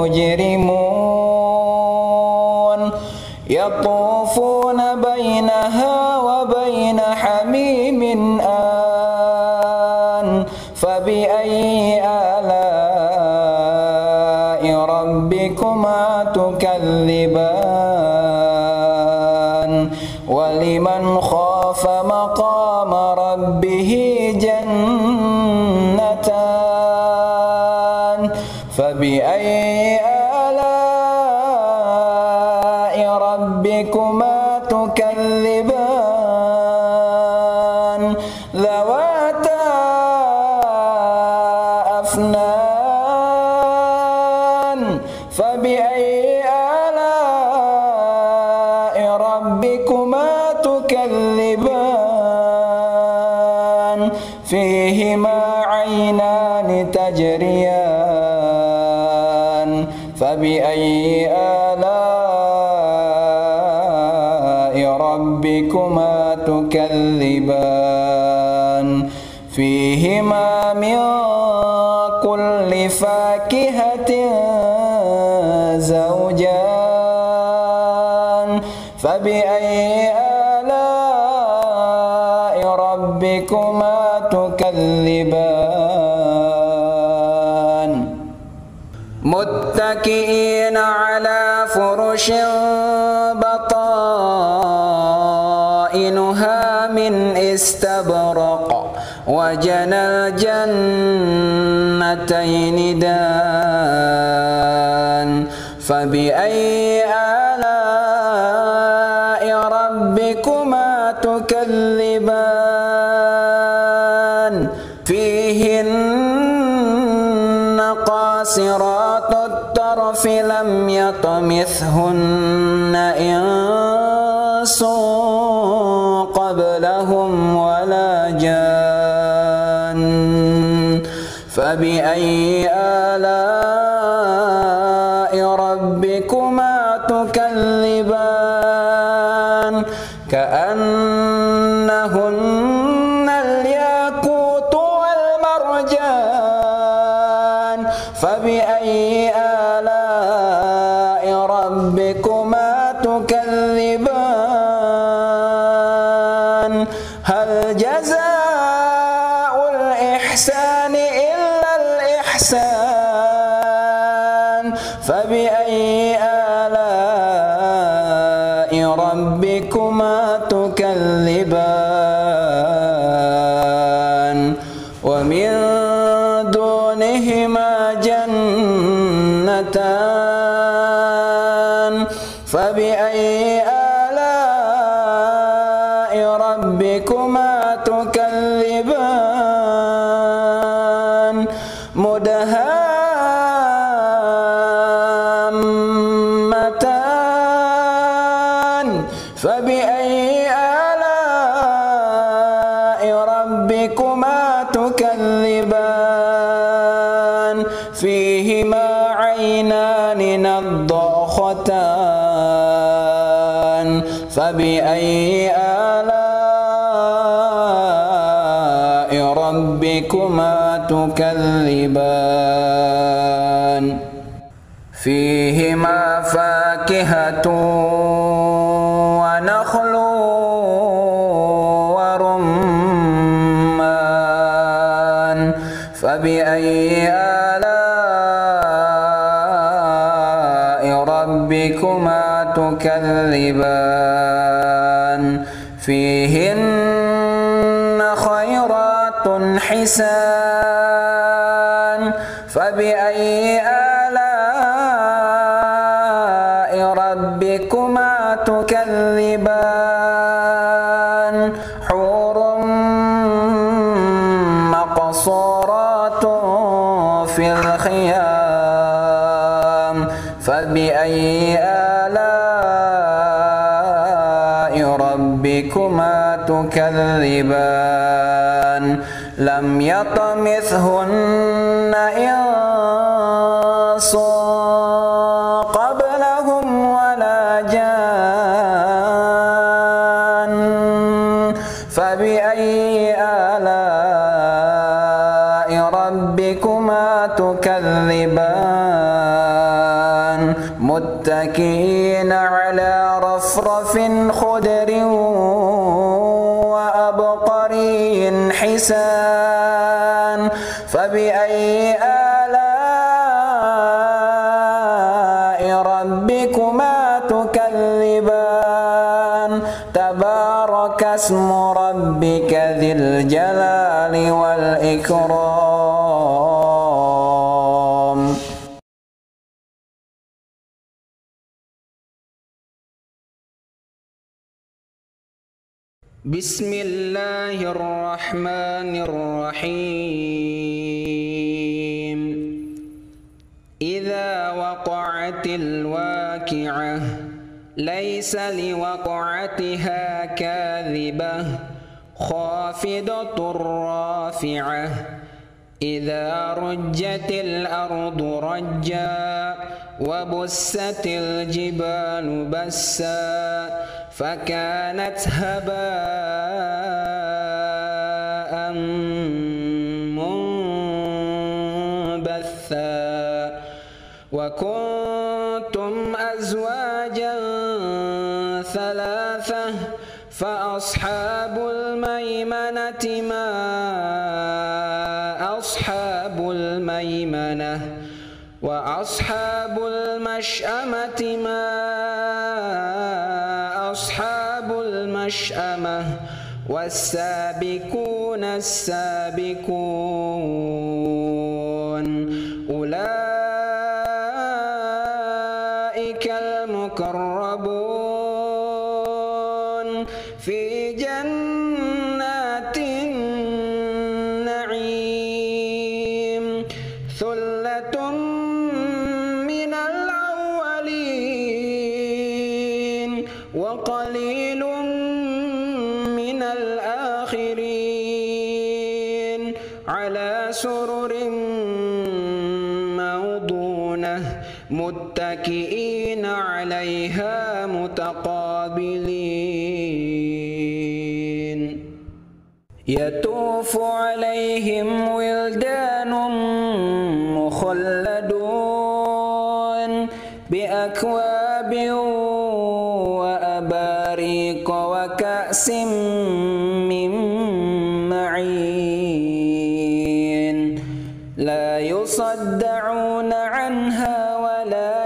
المجرمون يطوفون بينها وبين حميم آن فبأي آلاء ربكما تكذبان فبأي آلاء ربكما تكذبان ذواتا أفنان فبأي آلاء ربكما تكذبان فيهما عينان تجريان فبأي آلاء ربكما تكذبان فيهما من كل فاكهة زوجان فبأي آلاء ربكما تكذبان متكئين على فرش بطائنها من استبرق وجنى الجنتين دان فبأي آلاء ربكما تكذبان فيهن قاصرات الطرف لم يطمثهن إنس قبلهم ولا جان فبأي آلاء ربكما تكذبان كأنهن الياقوت والمرجان فبأي آلاء ربكما تكذبان هل جزاء الإحسان إلا الإحسان فبأي آلاء ربكما تكذبان ومن دونهما جنتان فبأي آلاء ربكما تكذبان مدهامتان فبأي آلاء ربكما تكذبان فيهما عينان نضاختان فبأي آلاء ربكما تكذبان فيهما فاكهة ونخل ورمان فبأي آلاء ربكما تكذبان فيهن خيرات حسان فبأي آلاء ربكما تكذبان حور مقصورات في الخيام فبأي آلاء ربكما تكذبان لم يطمثهن إنس قبلهم ولا جان فبأي آلاء ربكما تكذبان متكئين على رفرف خضر وأبقري حسان فبأي آلاء ربكما تكذبان تبارك اسم ربك ذي الجلال والإكرام بسم الله الرحمن الرحيم إذا وقعت الواقعة ليس لوقعتها كاذبة خافضة رافعة إذا رجت الأرض رجا وبست الجبال بسا فكانت هباء منبثا وكنتم أزواجا ثلاثة فأصحاب الميمنة ما أصحاب الميمنة وأصحاب المشأمة ما أصحاب المشأمة والسابقون السابقون أولئك المقربون في جنات النعيم ثلة من الأولين وقليل من الآخرين على سرر موضونة متكئين عليها متقابلين يطوف عليهم ولدان مخلدون بأكواب وأباريق وكأس من معين لا يصدعون عنها ولا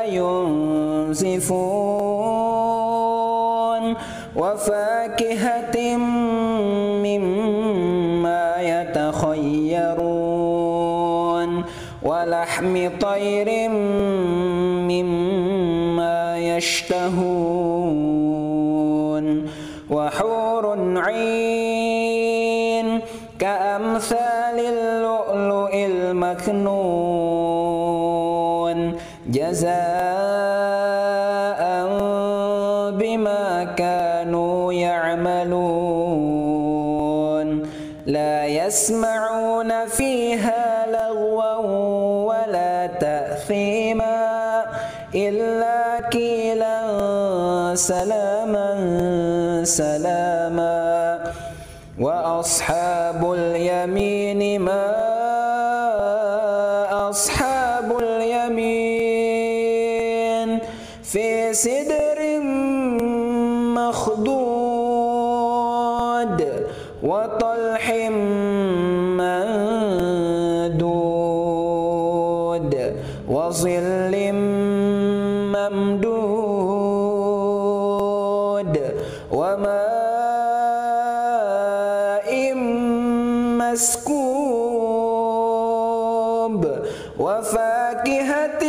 ينزفون وفاكهة مما يتخيرون ولحم طير مما يشتهون وحور عين كأمثال اللؤلؤ المكنون جزاء بما كانوا يعملون لا يسمعون فيها لغوا ولا تأثيما إلا قيلا سلاما سلاما وأصحاب اليمين ما أصحاب اليمين في سدر مخضود وطلح ممدود وظل ممدود وماء مسكوب وفاكهة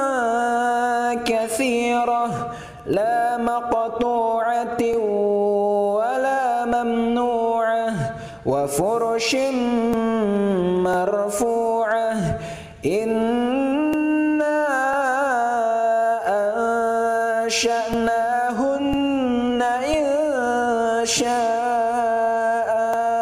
كثيرة لا مقطوعة ولا ممنوعة وفرش مرفوعة إنا أنشأناهن إنشاء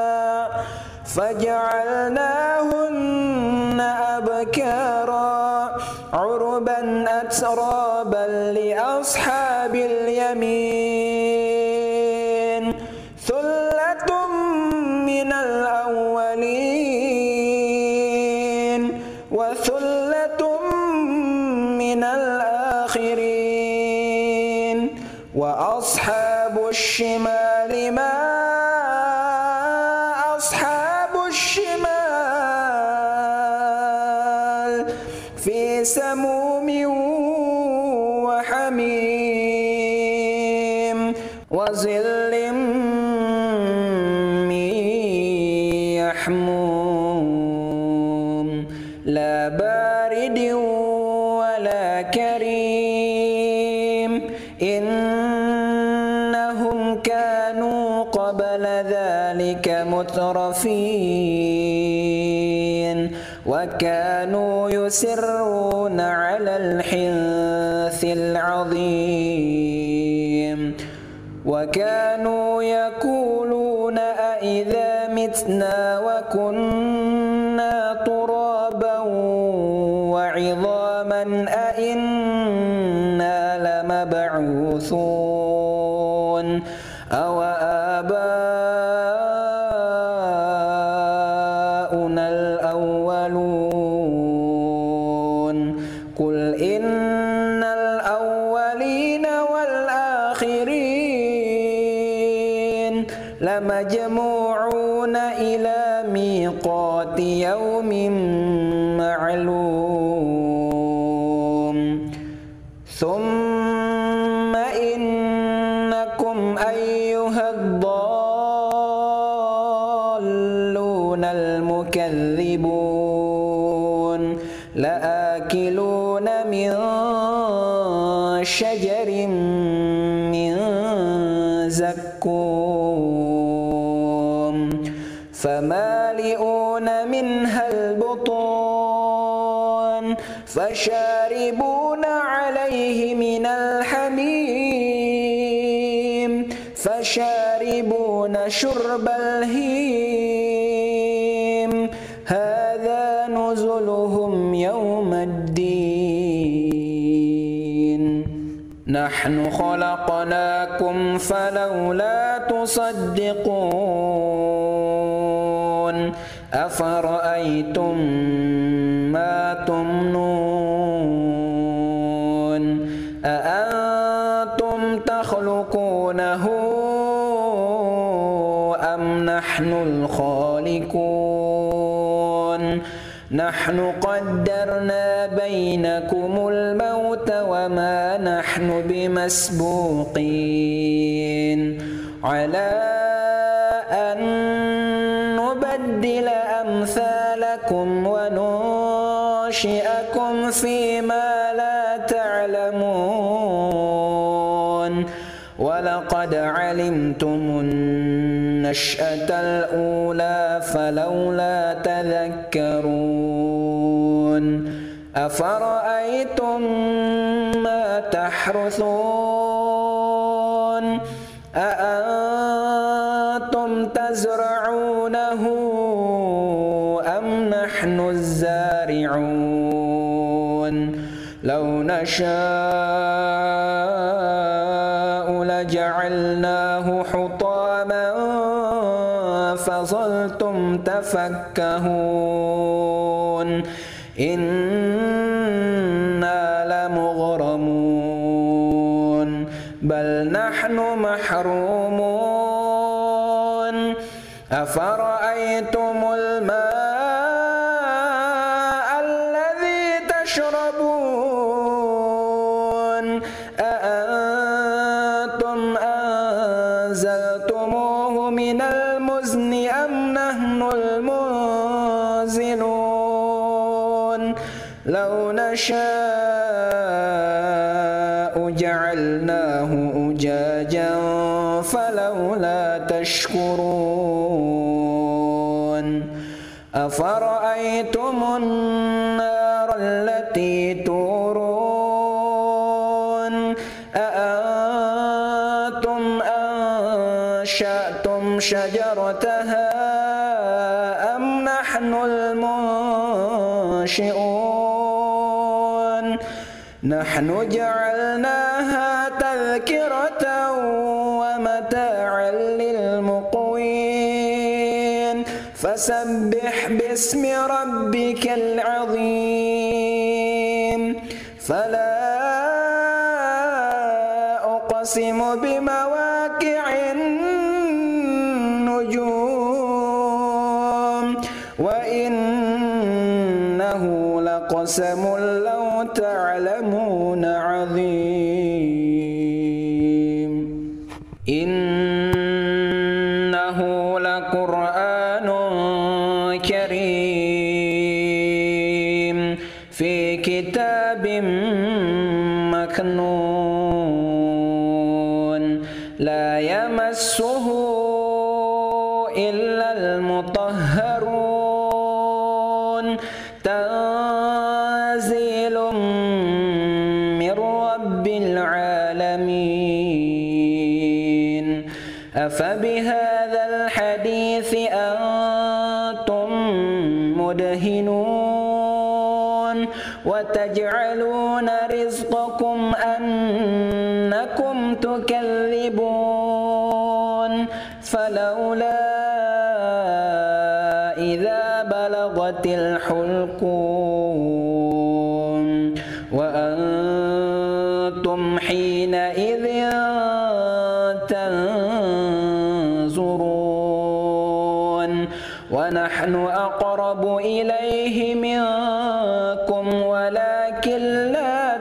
فجعلناهن أبكارا عربا أترابا لأصحاب اليمين ثلة من الأولين وثلة من الآخرين وأصحاب الشمال ما أصحاب الشمال في سموم وحميم وظل من يحموم لا بارد ولا كريم إنهم كانوا قبل المترفين وكانوا يصرون على الحنث العظيم وكانوا يقولون أإذا متنا وكنا ترابا وعظاما أإنا لمبعوثون أو آباؤنا الأولون قل إن الأولين والآخرين لمجموعون إلى ميقات يوم معلوم ثم إنكم أيها الضالون المكذبون لآكلون من شجر من زقوم فمالئون منها البطون فشاربون عليه من الحميم فشاربون شرب الهيم هذا نزلهم يوم الدين نحن خلقناكم فلولا تصدقون أفرأيتم ما تمنون أأنتم تخلقونه أم نحن الخالقون نحن قدرنا بينكم الموت وما نحن بمسبوقين على أن نبدل أمثالكم وننشئكم فيما لا تعلمون ولقد علمتم النشأة الأولى فلولا تذكرون أفرأيتم ما تحرثون أأنتم تزرعونه أم نحن الزارعون لو نشاء لجعلناه حطاما فظلتم تفكهون إنا لمغرمون بل نحن محرومون أفرأيتم الماء الذي تشربون أأنتم أنزلتموه من المزن أم نحن المنزلون لو نشاء جعلناه أجاجا فلولا تشكرون أفرأيتم النار التي تورون أأنتم أنشأتم شجرتها أم نحن المنشئون نحن جعلناها تذكرة ومتاعا للمقوين فسبح باسم ربك العظيم فلا أقسم بمواقع النجوم وإنه لقسم لو تعلمون عظيم إنه لقرآن كريم في كتاب مكنون لا يمسه إلا أراكم أنكم تكذبون فلولا إذا بلغت الحلقوم وأنتم حينئذ تنظرون ونحن أقرب إليه منكم ولكن لا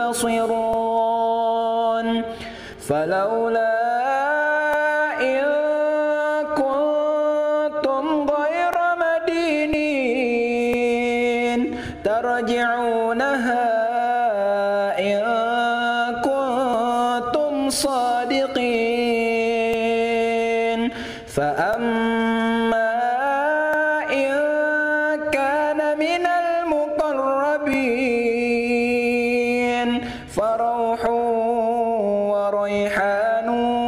تبصرون فلولا إن كنتم غير مدينين ترجعونها إن كنتم صادقين فأما إن كان من المقربين فروح وريحان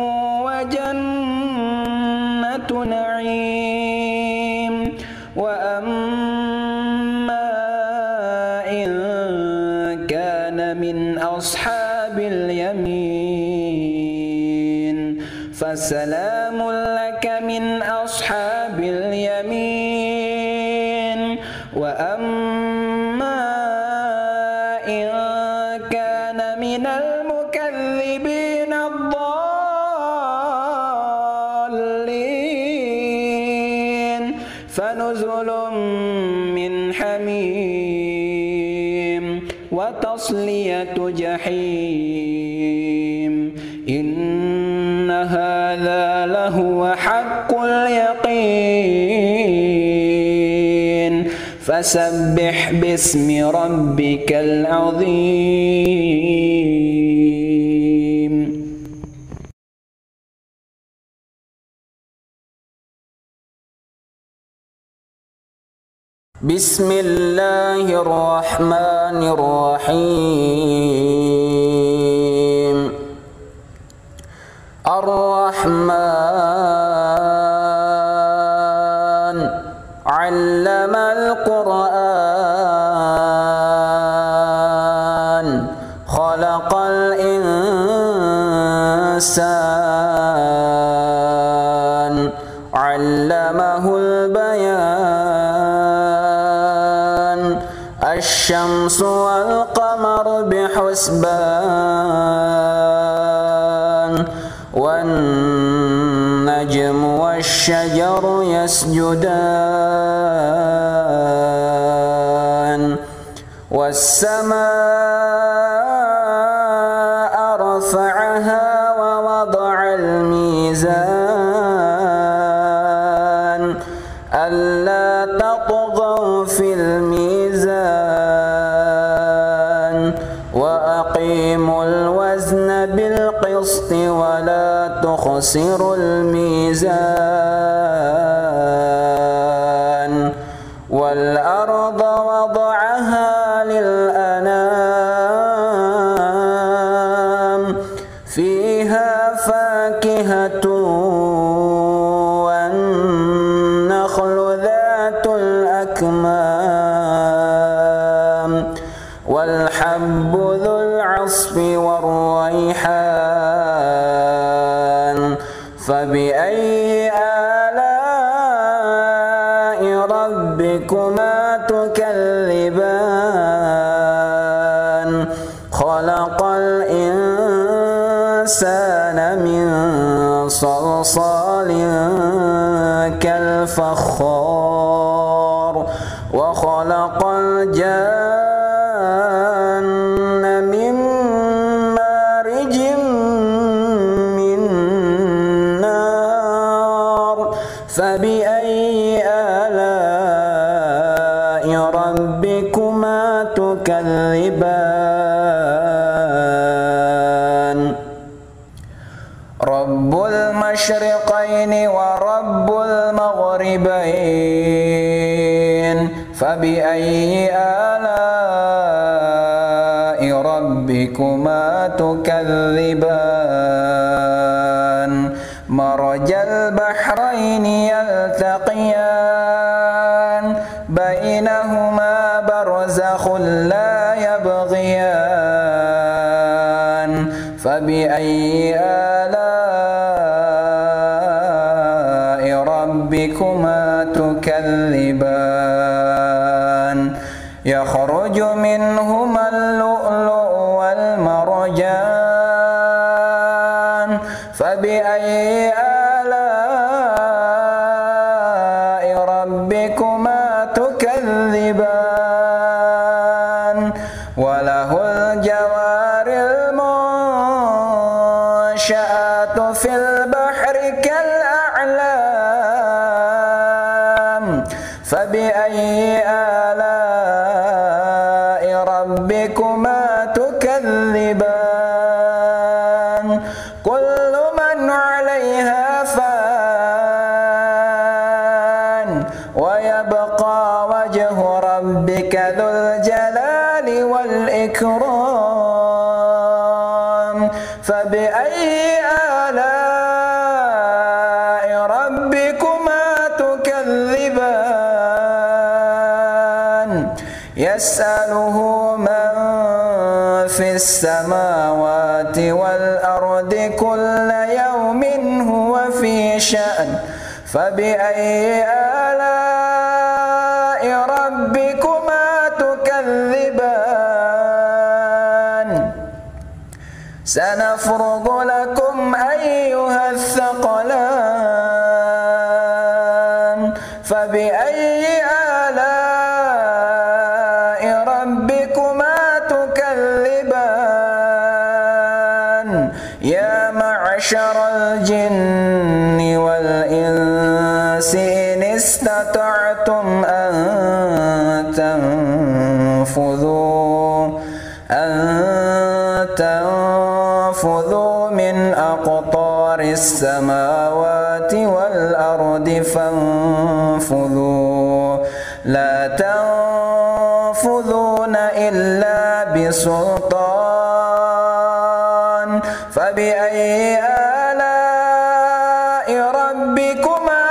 وجنة نعيم وأما إن كان من أصحاب اليمين فسلام لك من أصحاب اليمين وأما إن كان من المكذبين الضالين فنزل من حميم وتصلية جحيم إن هذا لهو حق اليقين فسبح باسم ربك العظيم. بسم الله الرحمن الرحيم. الرحمن علم القرآن خلق الإنسان علمه البيان الشمس والقمر بحسبان والنجم والشجر يسجدان والسماء رفعها ووضع الميزان ألا تطغوا في الميزان وأقيموا الوزن بالقسط ولا تخسروا الميزان والأرض وضعها للأنام فيها فاكهة والنخل ذات الأكمام والحب ذو العصف والريحان فبأي آلاء ربكما تكذبان خلق الإنسان من صلصال كالفخار وخلق الجان من مارج من نار فبأي آلاء ربكما تكذبان رب المشرقين ورب المغربين فبأي آلاء ربكما تكذبان مرج البحرين يلتقيان بينهما برزخ لا يبغيان فبأي آلاء ربكما تكذبان يخرج منهما اللؤلؤ والمرجان فبأي آلاء ربكما تكذبان وله الجوار المنشآت في البحر كالأعلام فبأي آلاء ربكما تكذبان كل من عليها فان ويبقى وجه ربك ذو الجلال والإكرام فبأي آلاء ربكما تكذبان يسأله من في السماوات والأرض كل يوم هو في شأن فبأي آلاء ربكما تكذبان سنفرغ لكم أيها الثقلان فبأي آلاء ربكما تكذبان يا معشر الجن والإنس إن استطعتم أن تنفذوا من أقطار السماوات والأرض فانفذوا لا تنفذون إلا بسلطان فبأي آلاء ربكما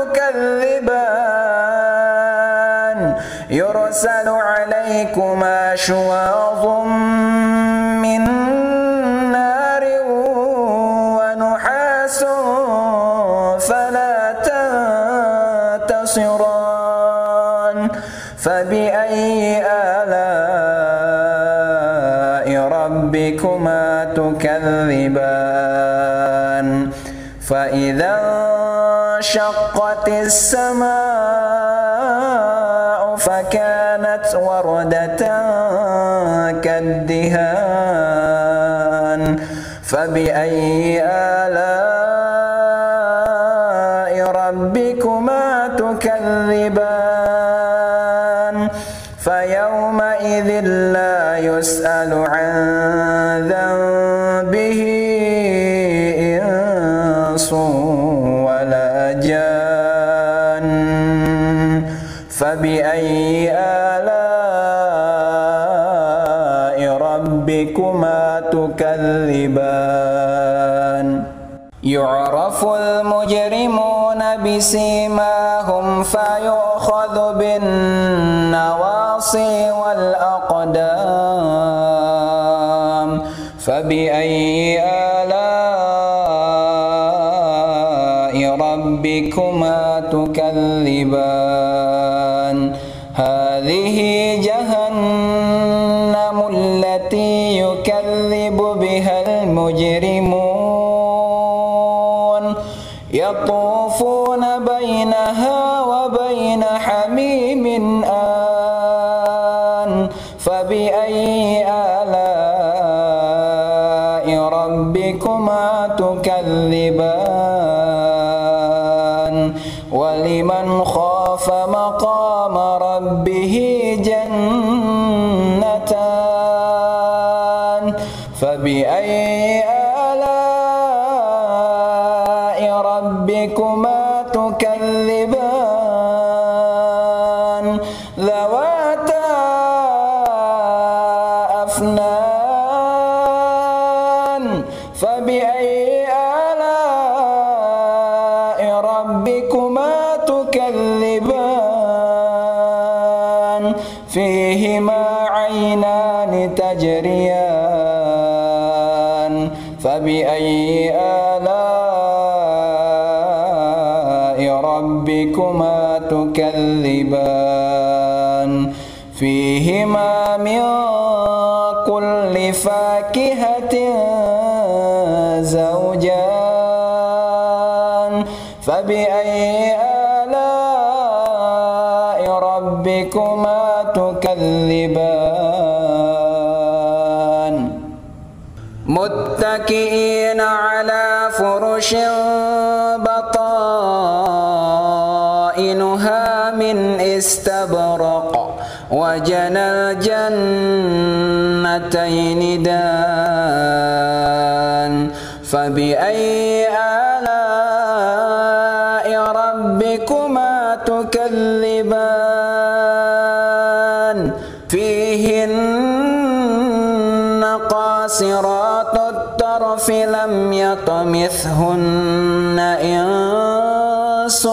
تكذبان يرسل عليكما شواظ من نار ونحاس فلا تنتصران فبأي آلاء ربكما تكذبان فإذا انشقت السماء فكانت وردة كالدهان فبأي آلاء ربكما تكذبان فيومئذ لا يسأل عن ذنبه إنس ولا جان فبأي آلاء ربكما تكذبان يعرف المجرمون بسيماهم فيؤخذ بالنواصي والأقدام فبأي آلاء ربكما تكذبان هذه جهنم التي يكذب بها المجرمون يطوفون بينها وبين حميم آن فبأي آلاء ربكما تكذبان ولمن خاف مقام ربه جنتان فبأي آلاء ربكما تكذبان ذواتا أفنان فبأي آلاء ربكما تكذبان فيهما عينان تجريان فبأي آلاء ربكما تكذبان فيهما من كل فاكهة زوجان فبأي آلاء ربكما تكذبان متكئين على فرش بطائنها من استبرق وجنى الجنتين دان فبأي آلاء ربكما تكذبان فيهن قاصرات الطرف لم يطمثهن إنس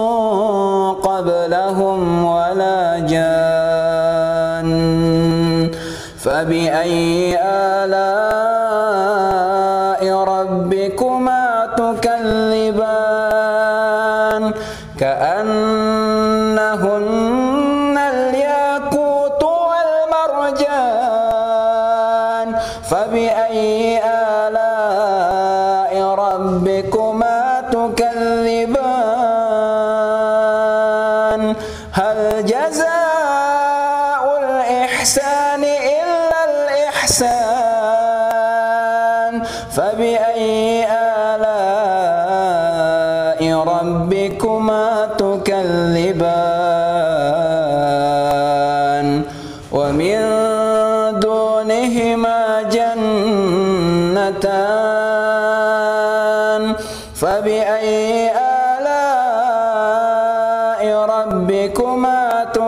قبلهم ولا جان فبأي آلاء ربكما تكذبان كأنهن الياقوت والمرجان فبأي آلاء ربكما تكذبان هل جزاء الإحسان إلا الإحسان فبأي آلاء ربكما تكذبان ومن دونهما جنتان فبأي آلاء ربكما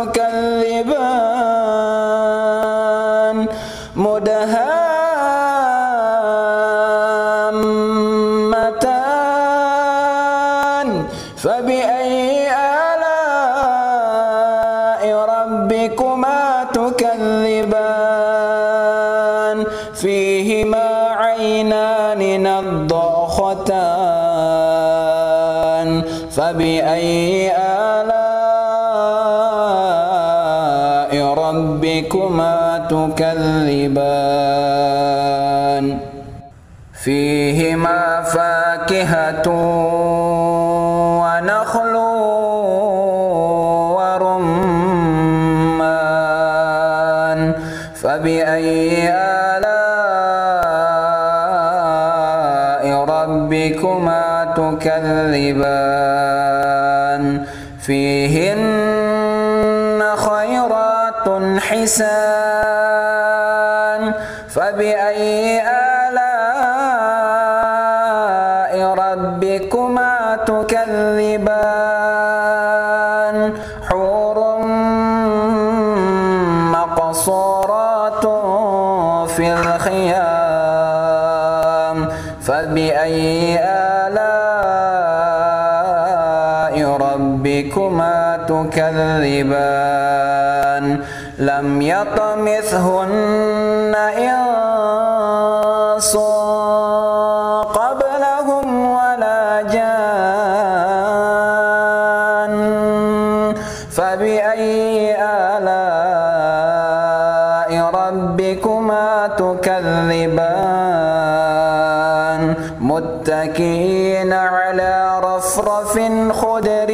تكذبان مدهامتان فبأي آلاء ربكما تكذبان فيهما عينان نضاختان فبأي آلاء ربكما تكذبان فيهما فاكهة ونخل ورمان فبأي آلاء ربكما تكذبان فيهن خيرات حسان فبأي آلاء ربكما تكذبان حور مقصورات في الخيام فبأي آلاء ربكما تكذبان لم يطمثهن إنس قبلهم ولا جان فبأي آلاء ربكما تكذبان متكئين على رفرف خضر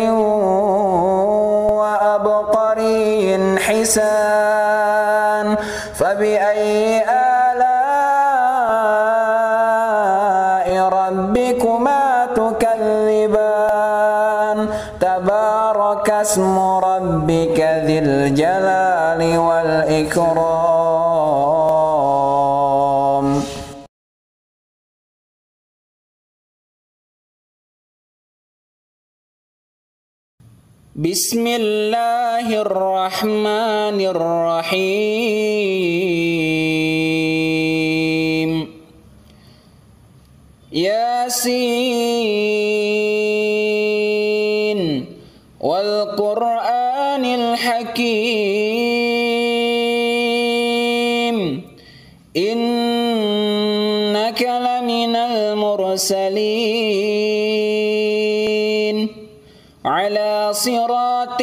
وأبقري حسان فبأي آلاء ربكما تكذبان تبارك اسم ربك ذي الجلال والإكرام بسم الله الرحمن الرحيم ياسين والقرآن الحكيم إنك لمن المرسلين على صراط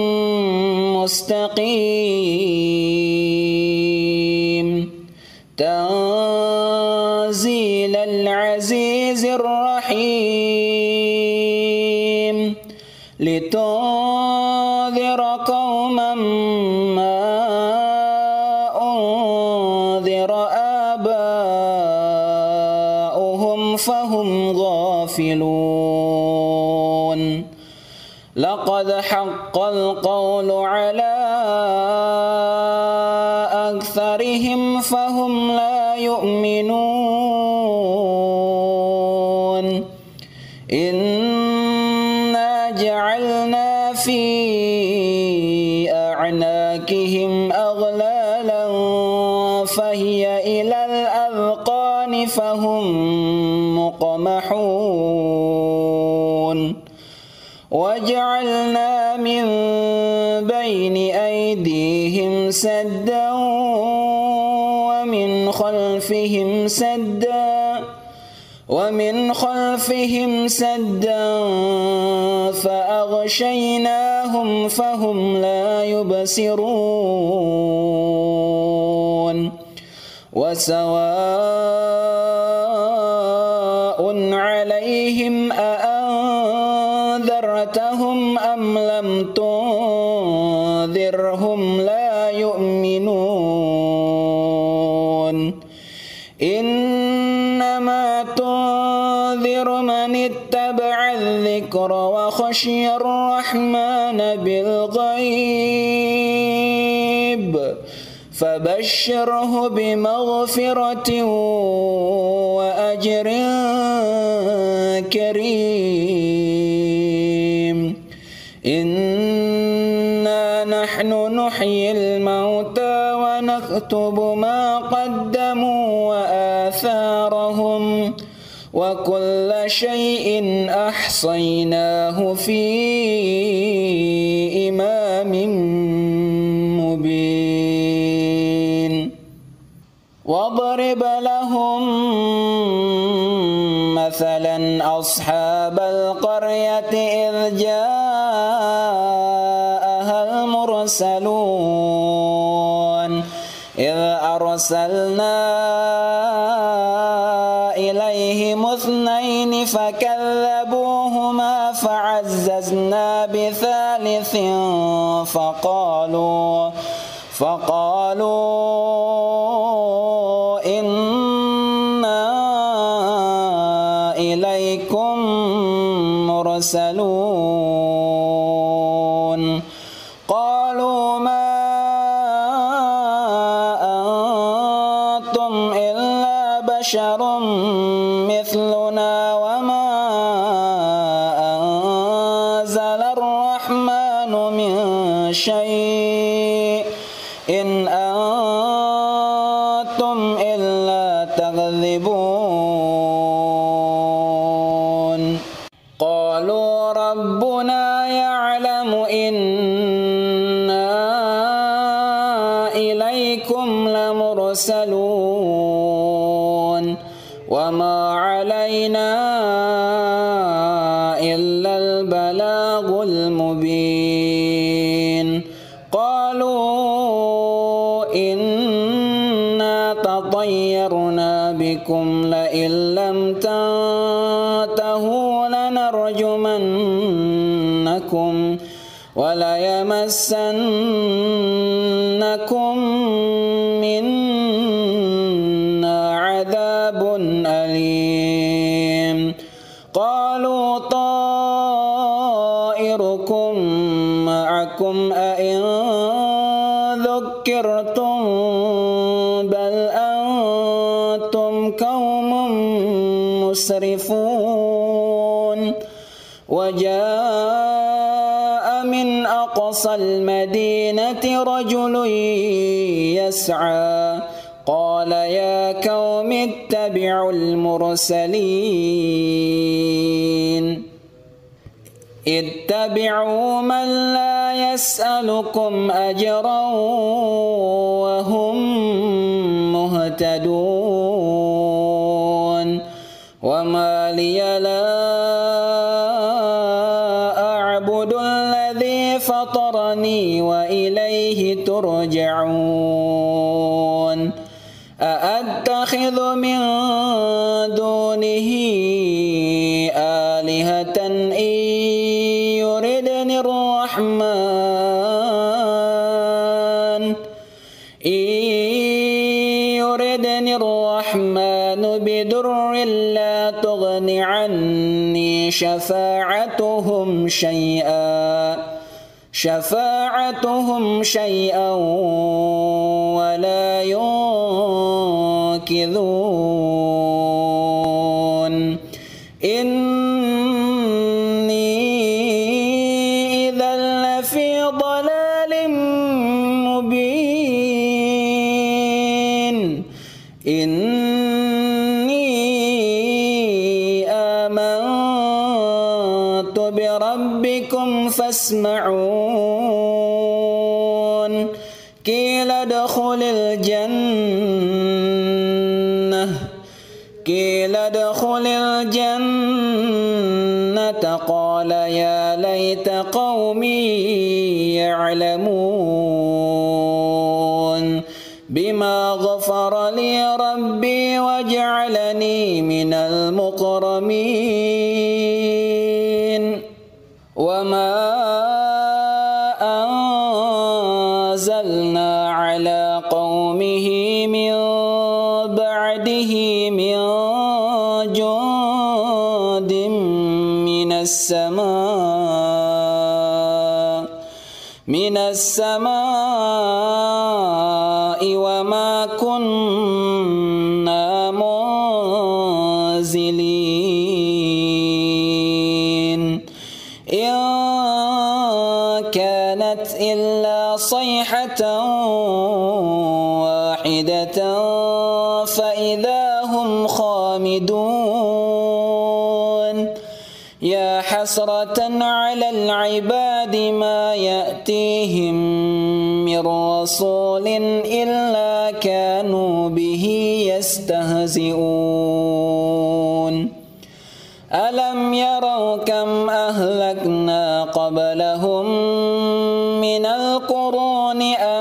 مستقيم تنزيل العزيز الرحيم لتنذر قوما ما أنذر آباؤهم فهم غافلون لقد حق القول على أكثرهم فهم لا يؤمنون إنا جعلنا في أعناقهم أغلالا فهي إلى الأذقان فهم مقمحون وجعلنا من بين أيديهم سدا ومن خلفهم سدا فأغشيناهم فهم لا يبصرون وسواء عليهم أأنذرتهم أم لم تنذرهم لا يؤمنون إنما تنذر من اتبع الذكر وخشي الرحمن بالغيب فبشره بمغفرة وأجر كريم إنا نحن نحيي الموتى ونكتب ما قدموا وآثارهم وكل شيء أحصيناه في إمام مبين واضرب لهم مثلا أصحاب القرية إذ جاءها المرسلون إذ أرسلنا إليهم اثنين فكذبوهما فعززنا بثالث فقالوا إنا إليكم مرسلون قالوا ما أنتم إلا بشر مثلنا وما أنزل الرحمن من شيء إن أنتم إلا تكذبون قالوا ربنا يعلم إنا إليكم لمرسلون وما علينا إلا البلاغ المبين قالوا إنا تطيرنا بكم لئن لم تنتهوا لنرجمنكم وليمسنكم منا عذاب أليم قالوا طائركم معكم أئن ذكرتم بل أنتم قوم مسرفون وجاء من أقصى المدينة رجل يسعى قال يا قوم اتبعوا المرسلين اتبعوا من لا يسألكم أجرا وهم مهتدون وما يرجعون أأتخذ من دونه آلهة إن يردني الرحمن بضر لا تغن عني شفاعتهم شيئا ولا ينقذون إني إذا لفي ضلال مبين إني آمنت بربكم فاسمعون قيل ادخل الجنة قال يا ليت قومي يعلمون بما غفر لي ربي وجعلني من المكرمين وما أنزلنا على قومه من بعده من جند من السماء وما كنا منزلين إن كانت إلا صيحة واحدة فإذا هم خامدون يا حسرة على العباد ما يأتيهم من رسول إلا كانوا به يستهزئون ألم يروا كم أهلكنا قبلهم من القرون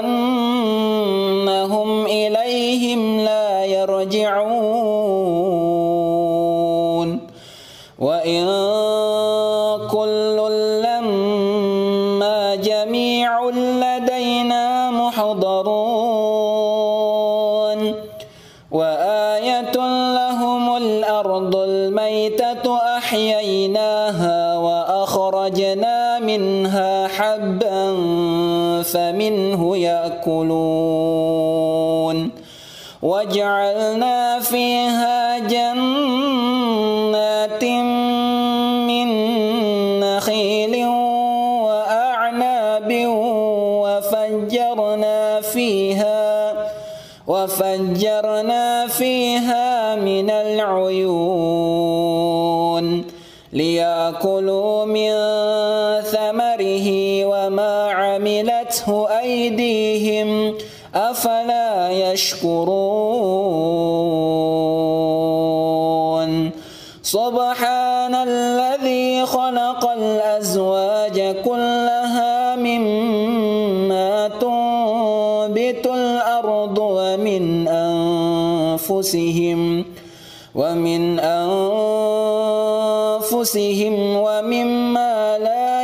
أنهم إليهم لا يرجعون وإن كل لما جميع لدينا محضرون وآية لهم الأرض الميتة أحييناها وأخرجنا منها حبا فمنه يأكلون وجعلنا فيها جنات من نخيل وأعناب وفجرنا فيها من العيون ليأكلوا من ثمره وما عملته أيديهم أفلا يشكرون سبحان الذي خلق الأزواج كلها مما تنبت الأرض ومن أنفسهم ومما لا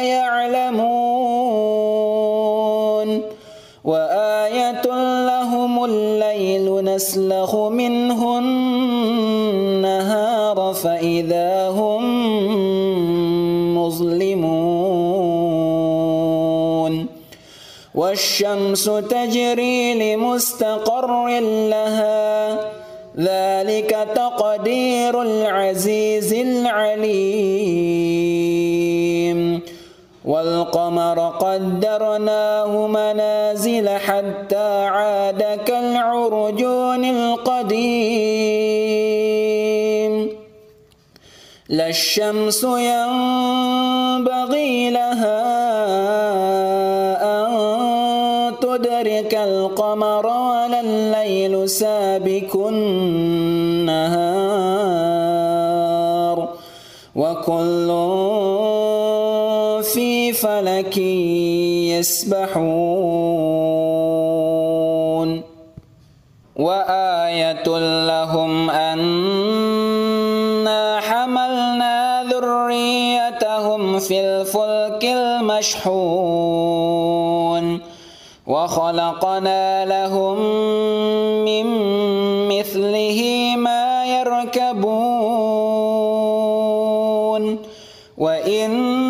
يعلمون وآية لهم الليل نسلخ منه النهار فإذا هم مظلمون والشمس تجري لمستقر لها ذلك تقدير العزيز العليم والقمر قدرناه منازل حتى عاد كالعرجون القديم لا الشمس ينبغي لها أن تدرك القمر ولا الليل سابق النهار وكل في فلك يسبحون آية لهم أنا حملنا ذريتهم في الفلك المشحون وخلقنا لهم من مثله ما يركبون وإن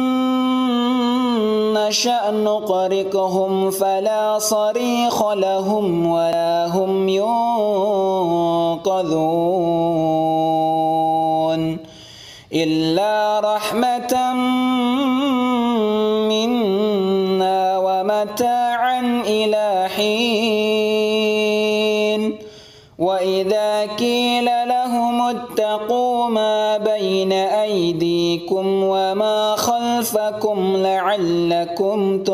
نشأ نغرقهم فلا صريخ لهم ولا هم ينقذون إلا رحمة منا ومتاعا إلى حين وإذا قيل لهم اتقوا ما بين أيديكم وما خلفكم لعلكم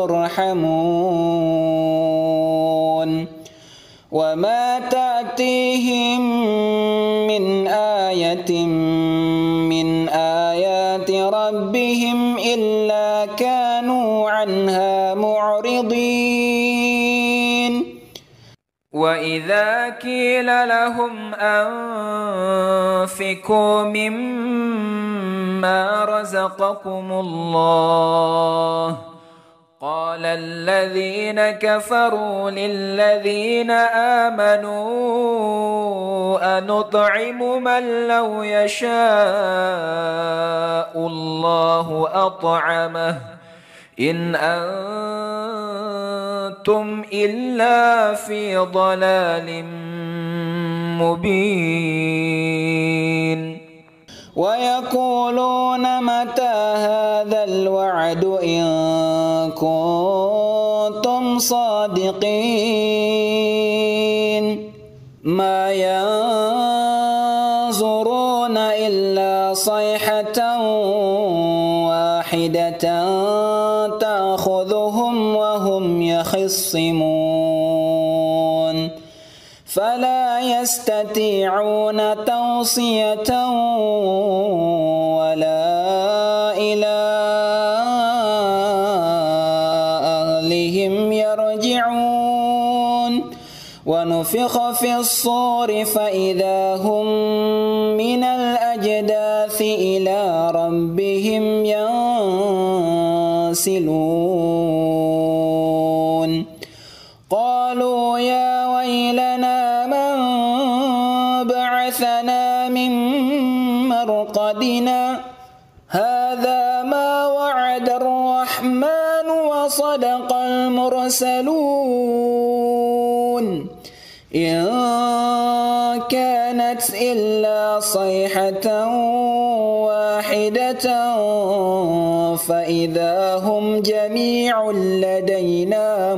ترحمون وما تأتيهم من آية من آيات ربهم إلا كانوا عنها معرضين وإذا قيل لهم أنفقوا مما رزقكم الله قال الذين كفروا للذين آمنوا أنطعم من لو يشاء الله أطعمه إن أنتم إلا في ضلال مبين ويقولون متى هذا الوعد إن كنتم صادقين ما ينظرون إلا صيحة واحدة تأخذهم وهم يخصمون فلا يستطيعون توصية ولا إلى أهلهم يرجعون ونفخ في الصور فإذا هم من الأجداث إلى ربهم ينسلون قالوا يا ويلنا من بعثنا من مرقدنا هذا ما وعد الرحمن وصدق المرسلون إن كانت إلا صيحة واحدة فإذا هم جميع لدينا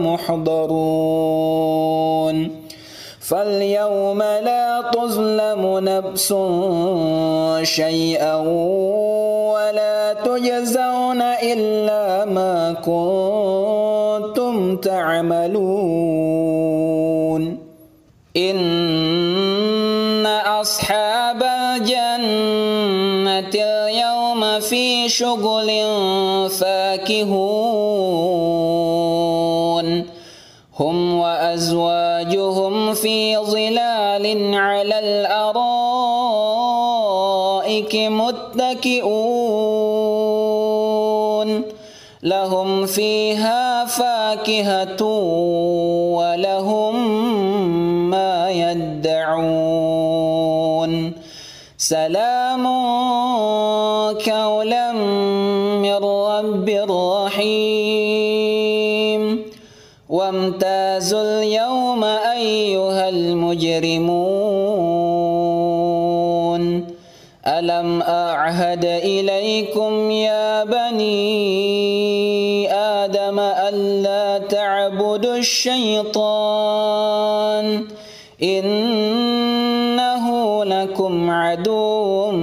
محضرون فاليوم لا تظلم نفس شيئا ولا تجزون إلا ما كنتم تعملون إن أصحاب الجنة اليوم في شغل فاكهون هم وأزواجهم في ظلال على الأرائك متكئون لهم فيها فاكهة ولهم ما يدعون سلام قولا من رب رحيم وامتازوا اليوم أيها المجرمون ألم أعهد إليكم يا بني آدم ألا تعبدوا الشيطان إنه لكم عدو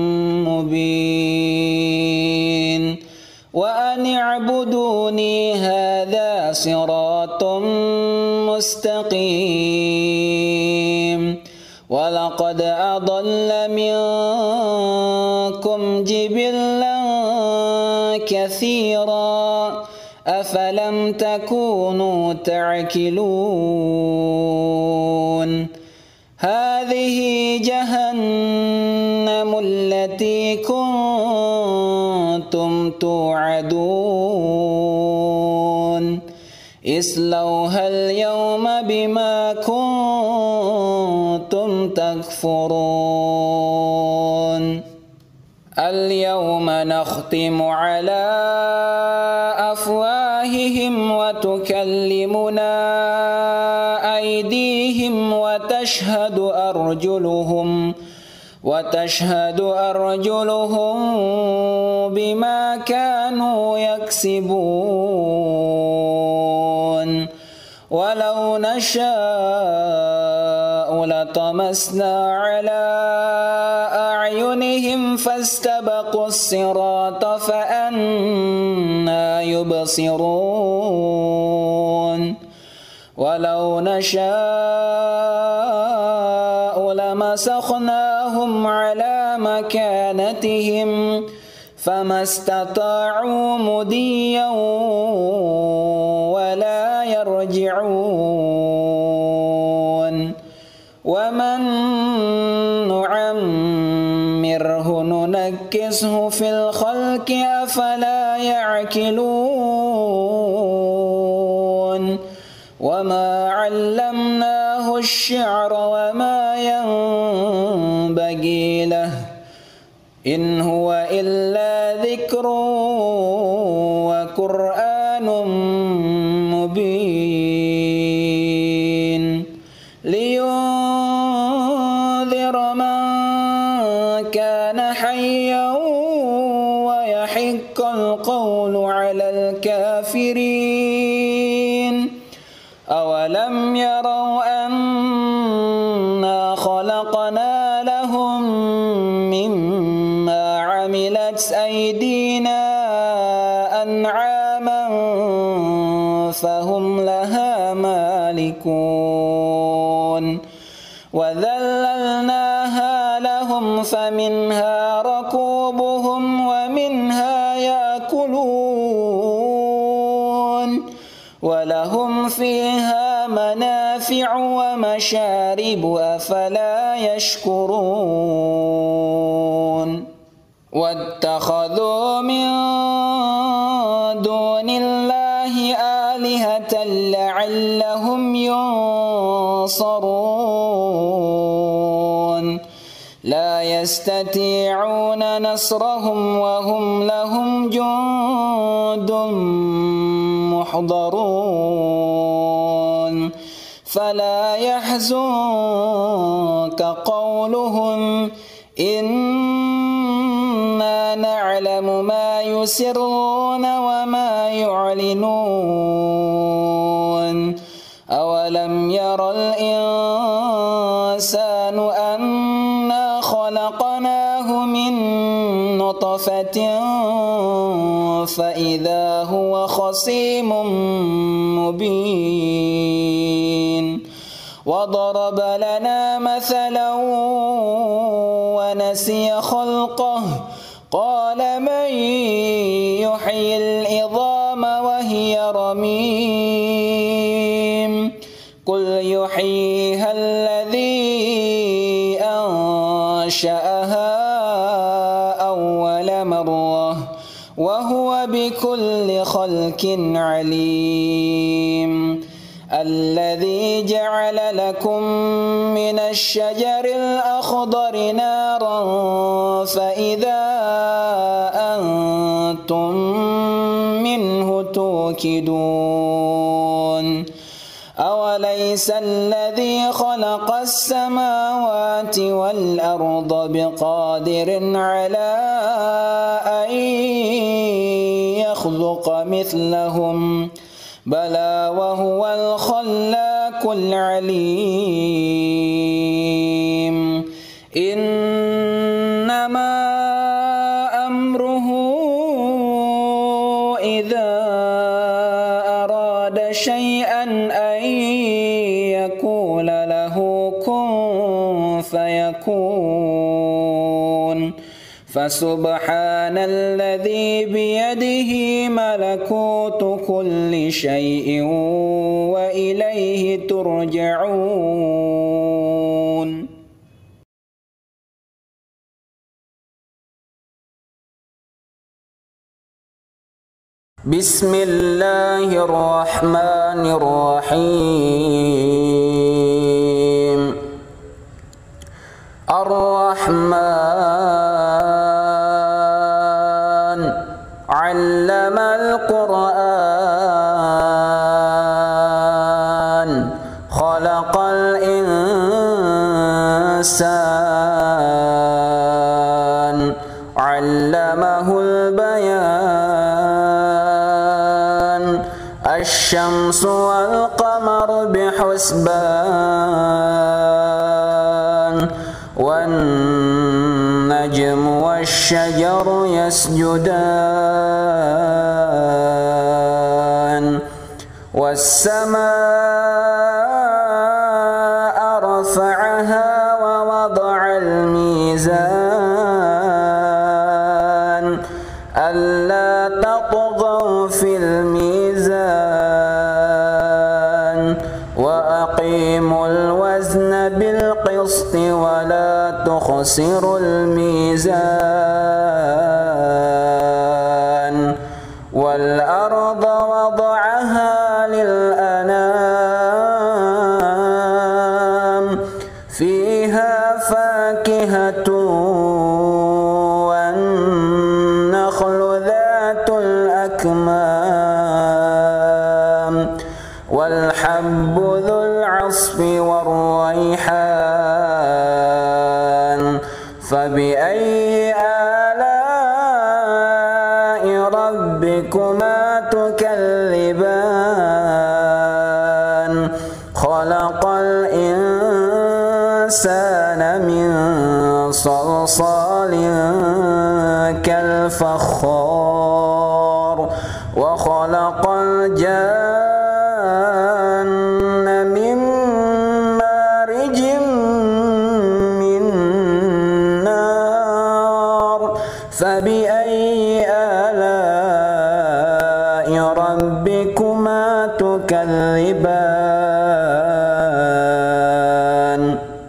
مبين وأن اعبدوني هذا صراط مستقيم ولقد أضل منكم جبلا كثيرا أفلم تكونوا تعقلون هذه كنتم توعدون اصلوها اليوم بما كنتم تكفرون اليوم نختم على أفواههم وتكلمنا أيديهم وتشهد أرجلهم بما كانوا يكسبون ولو نشاء لطمسنا على أعينهم فاستبقوا الصراط فأنى يبصرون ولو نشاء لمسخناهم على مكانتهم فما استطاعوا مضيا ولا يرجعون ومن نعمره ننكسه في الخلق أفلا يعقلون وما علمناه الشعر وما ينبغي له إن هو إلا ذكر وقرآن مبين لينذر من كان حيا ويحق القول على الكافرين أولم يروا أنا خلقنا لهم مما عملت أيدينا أنعاما فهم لها مالكون وذللناها لهم فمنها ركوبهم ومنها يأكلون ولهم فيها منافع ومشارب أفلا يشكرون واتخذوا من دون الله آلهة لعلهم ينصرون لا يستطيعون نصرهم وهم لهم جند محضرون فلا يحزنك قولهم إنا نعلم ما يسرون وما يعلنون أولم ير الإنسان أنا خلقناه من نطفة فإذا هو خصيم مبين وضرب لنا مثلا ونسي خلقه قال من يحيي العظام وهي رميم قل يحييها الذي أنشأها أول مرة وهو بكل خلق عليم الذي جعل لكم من الشجر الأخضر نارا فإذا أنتم منه توقدون أوليس الذي خلق السماوات والأرض بقادر على أن يخلق مثلهم بلى وهو الخلاق العليم إنما أمره إذا أراد شيئا أن يقول له كن فيكون فسبحان الذي بيده ملكوت كل شيء وإليه ترجعون. Bismillahirrahmanirrahim. Ar-Rahman 'allamal Qur'an, khalaqal insan, 'allamahul bayan. Asy-syamsu wal qamaru bihusban, wan najmu wasy-syajaru yasjudan, was-samaa'a rafa'aha wa wada'al mizan, alla tatghaw fil mizan, wa aqimul wazna bil qisti wa la tukhsirul mizan, wal arda wada'aha lil anam, fiha fakihatun wan nakhlu dhatul akmam, wal habbu dhul 'asfi war rayhan. Fabi'ayyi ala'i rabbikuma tukadziban. Khalaqal insana min salsalin kal fakhar, wa khalaqal janna min marijin min nar. Fabi'ayyi ala'i rabbikuma tukadziban.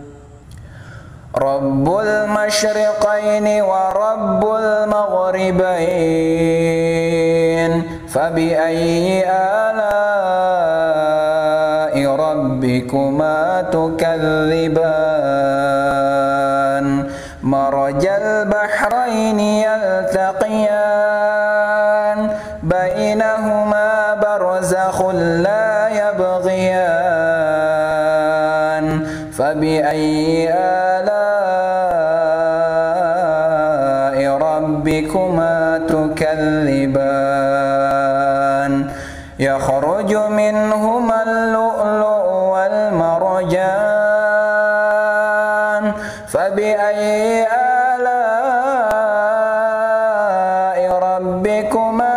Rabbul masyriqaini wa rabbul maghribain. Fabi'ayyi ala'i rabbikuma tukadziban. Marajal bahraini yaltaqiyan, bainahuma barzakhun la yabghiyan. Fabi'ayyi ala'i rabbikuma tukadziban. Yakhruju minhuma al-lu'lu'u wal marjan. Fabi'ayyi ala'i rabbikuma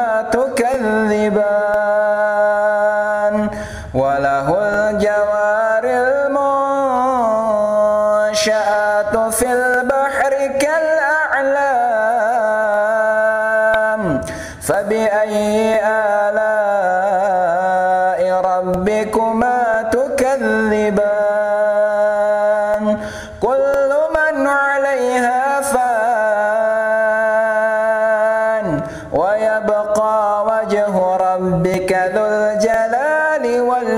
tukadziban. Walahul jawaril munsha'atu fil bahri kal a'lam. Fabi'ayyi ala'i rabbikuma tukadziban. Kullu man 'alayha fan, wa yabqa wajhu rabbika dzul jalali wal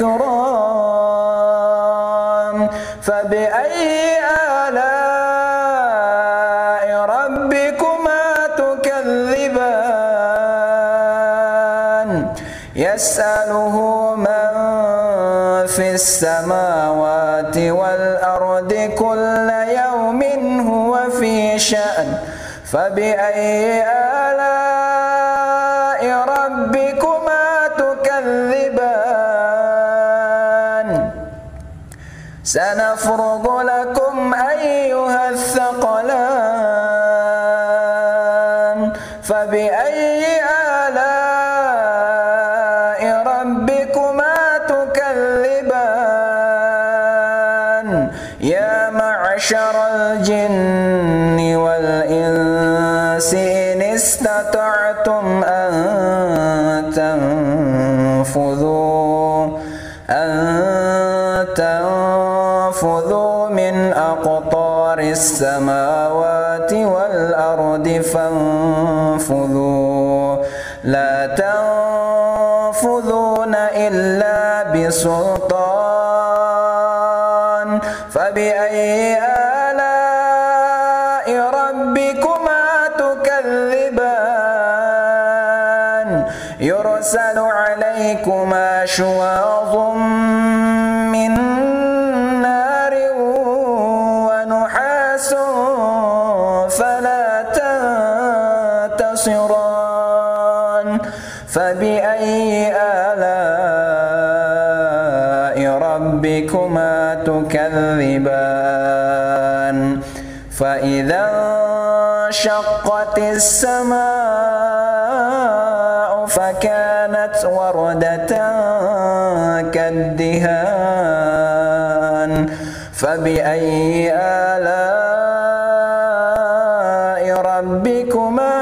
ikram. Fabi'ayyi ala'i rabbikuma tukadziban. Yas'aluhu man fis samawati wal ardi kulla yawmin huwa fi sha'n. Fabi'ayyi ala'i rabbikuma tukadziban. Sanafrugu lakum ayyuhal thaqalan. Fabi'ayyi ala'i rabbikuma tukadziban. Ya ma'syaral jinni wal insi in istata'tum an tanfudhu min aqtaris samawati wal ardi fanfudhu لا تنفذون إلا بسلطان فبأي آلاء ربكما تكذبان يرسل عليكما شواظ من نار ونحاس فلا تنتصران فبأي آلاء ربكما تكذبان فإذا انشقت السماء فكانت وردة كالدهان فبأي آلاء ربكما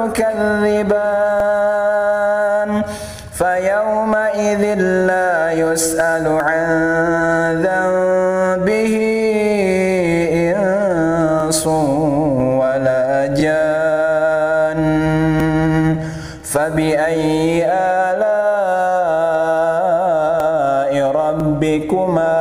تكذبان فيومئذ لا يسأل عن ذنبه إنس ولا جان فبأي آلاء ربكما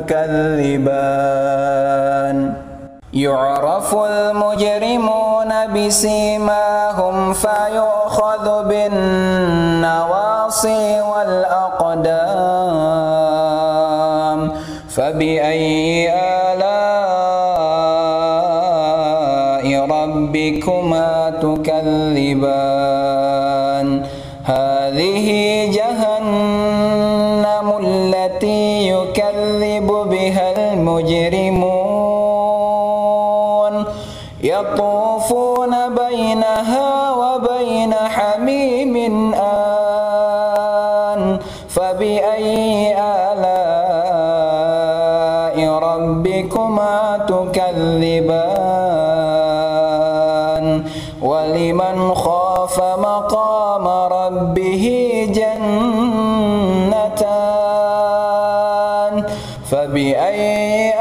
تكذبان يعرف المجرمون بسيماهم فيؤخذ بالنواصي والأقدام فبأي آلاء ربكما تكذبان هذه جهنم التي يكذب بها المجرمون يطوفون بينها وبين حميم آن فبأي آلاء ربكما تكذبان ولمن خاف مقام ربه جنتان فبأي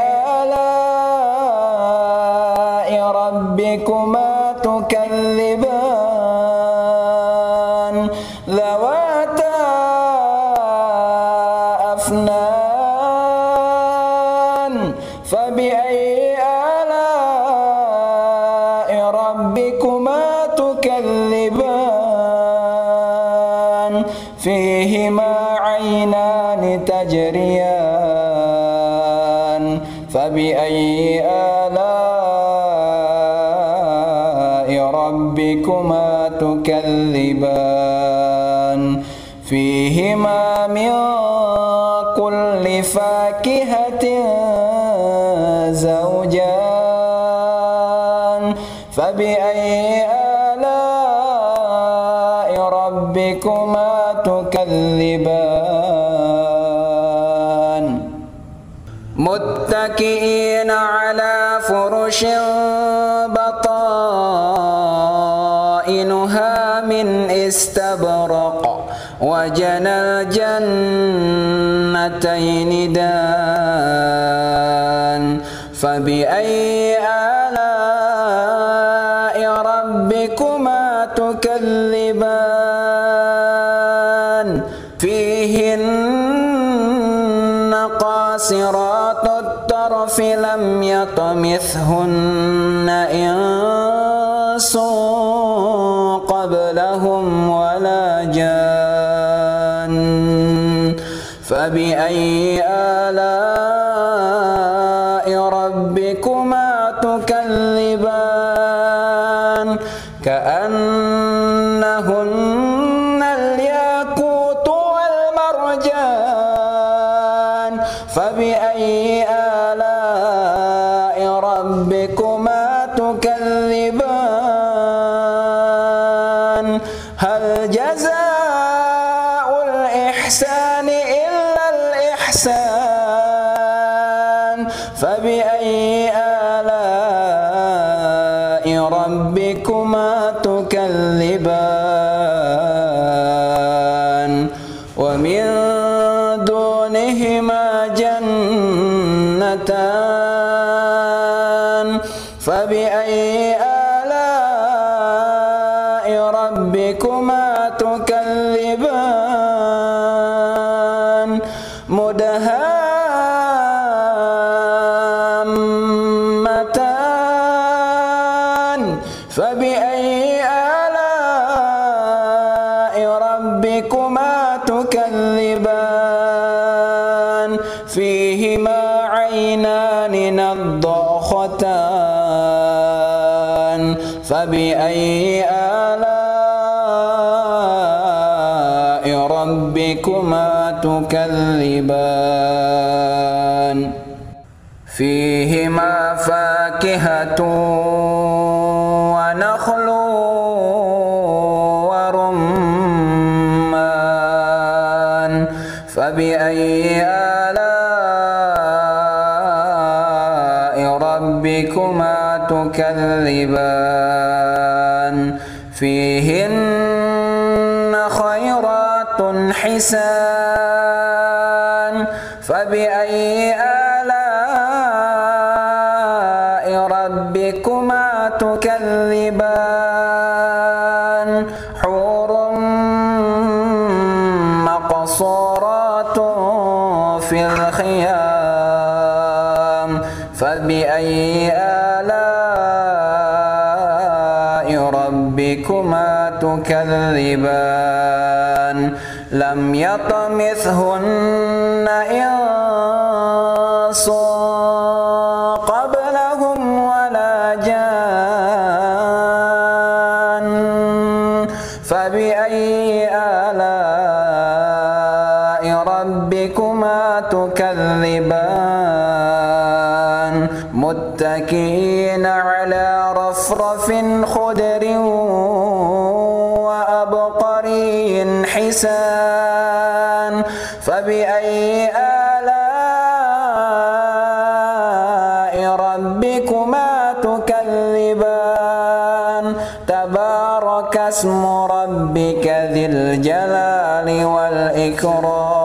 آلاء ربكما تكذبان ذواتا أفنان فبأي آلاء ربكما تكذبان فيهما عينان تجريان فبأي آلاء ربكما تكذبان فيهما من كل فاكهة زوجان فبأي آلاء ربكما تكذبان متكئين على فرش بطائنها من استبرق وجنى الجنتين دان فبأي آلاء ربكما تكذبان فيهن قاصرات الطرف لم يطمثهن إنس قبلهم ولا جان فبأي آلاء ربكما تكذبان كأنهن الياقوت والمرجان فبأي آلاء ربكما تكذبان هل جزاء الإحسان إلا الإحسان فبأي آلاء ربكما تكذبان ومن دونهما جنتان فبأي آلاء ربكما تكذبان مدهامتان فبأي آلاء ربكما تكذبان فيهما عينان نضاختان فبأي آلاء ربكما تكذبان فيهما فاكهة ونخل ورمان فبأي آلاء ربكما تكذبان فيهن خيرات حسان فبأي آلاء ربكما تكذبان حور مقصورات في الخيام فبأي آلاء ربكما تكذبان لم يطمثهن إنس قبلهم ولا جان فبأي آلاء ربكما تكذبان متكئين على رفرف خضر وأبقري حسان فبأي آلاء ربكما تكذبان تبارك اسم ربك ذي الجلال والإكرام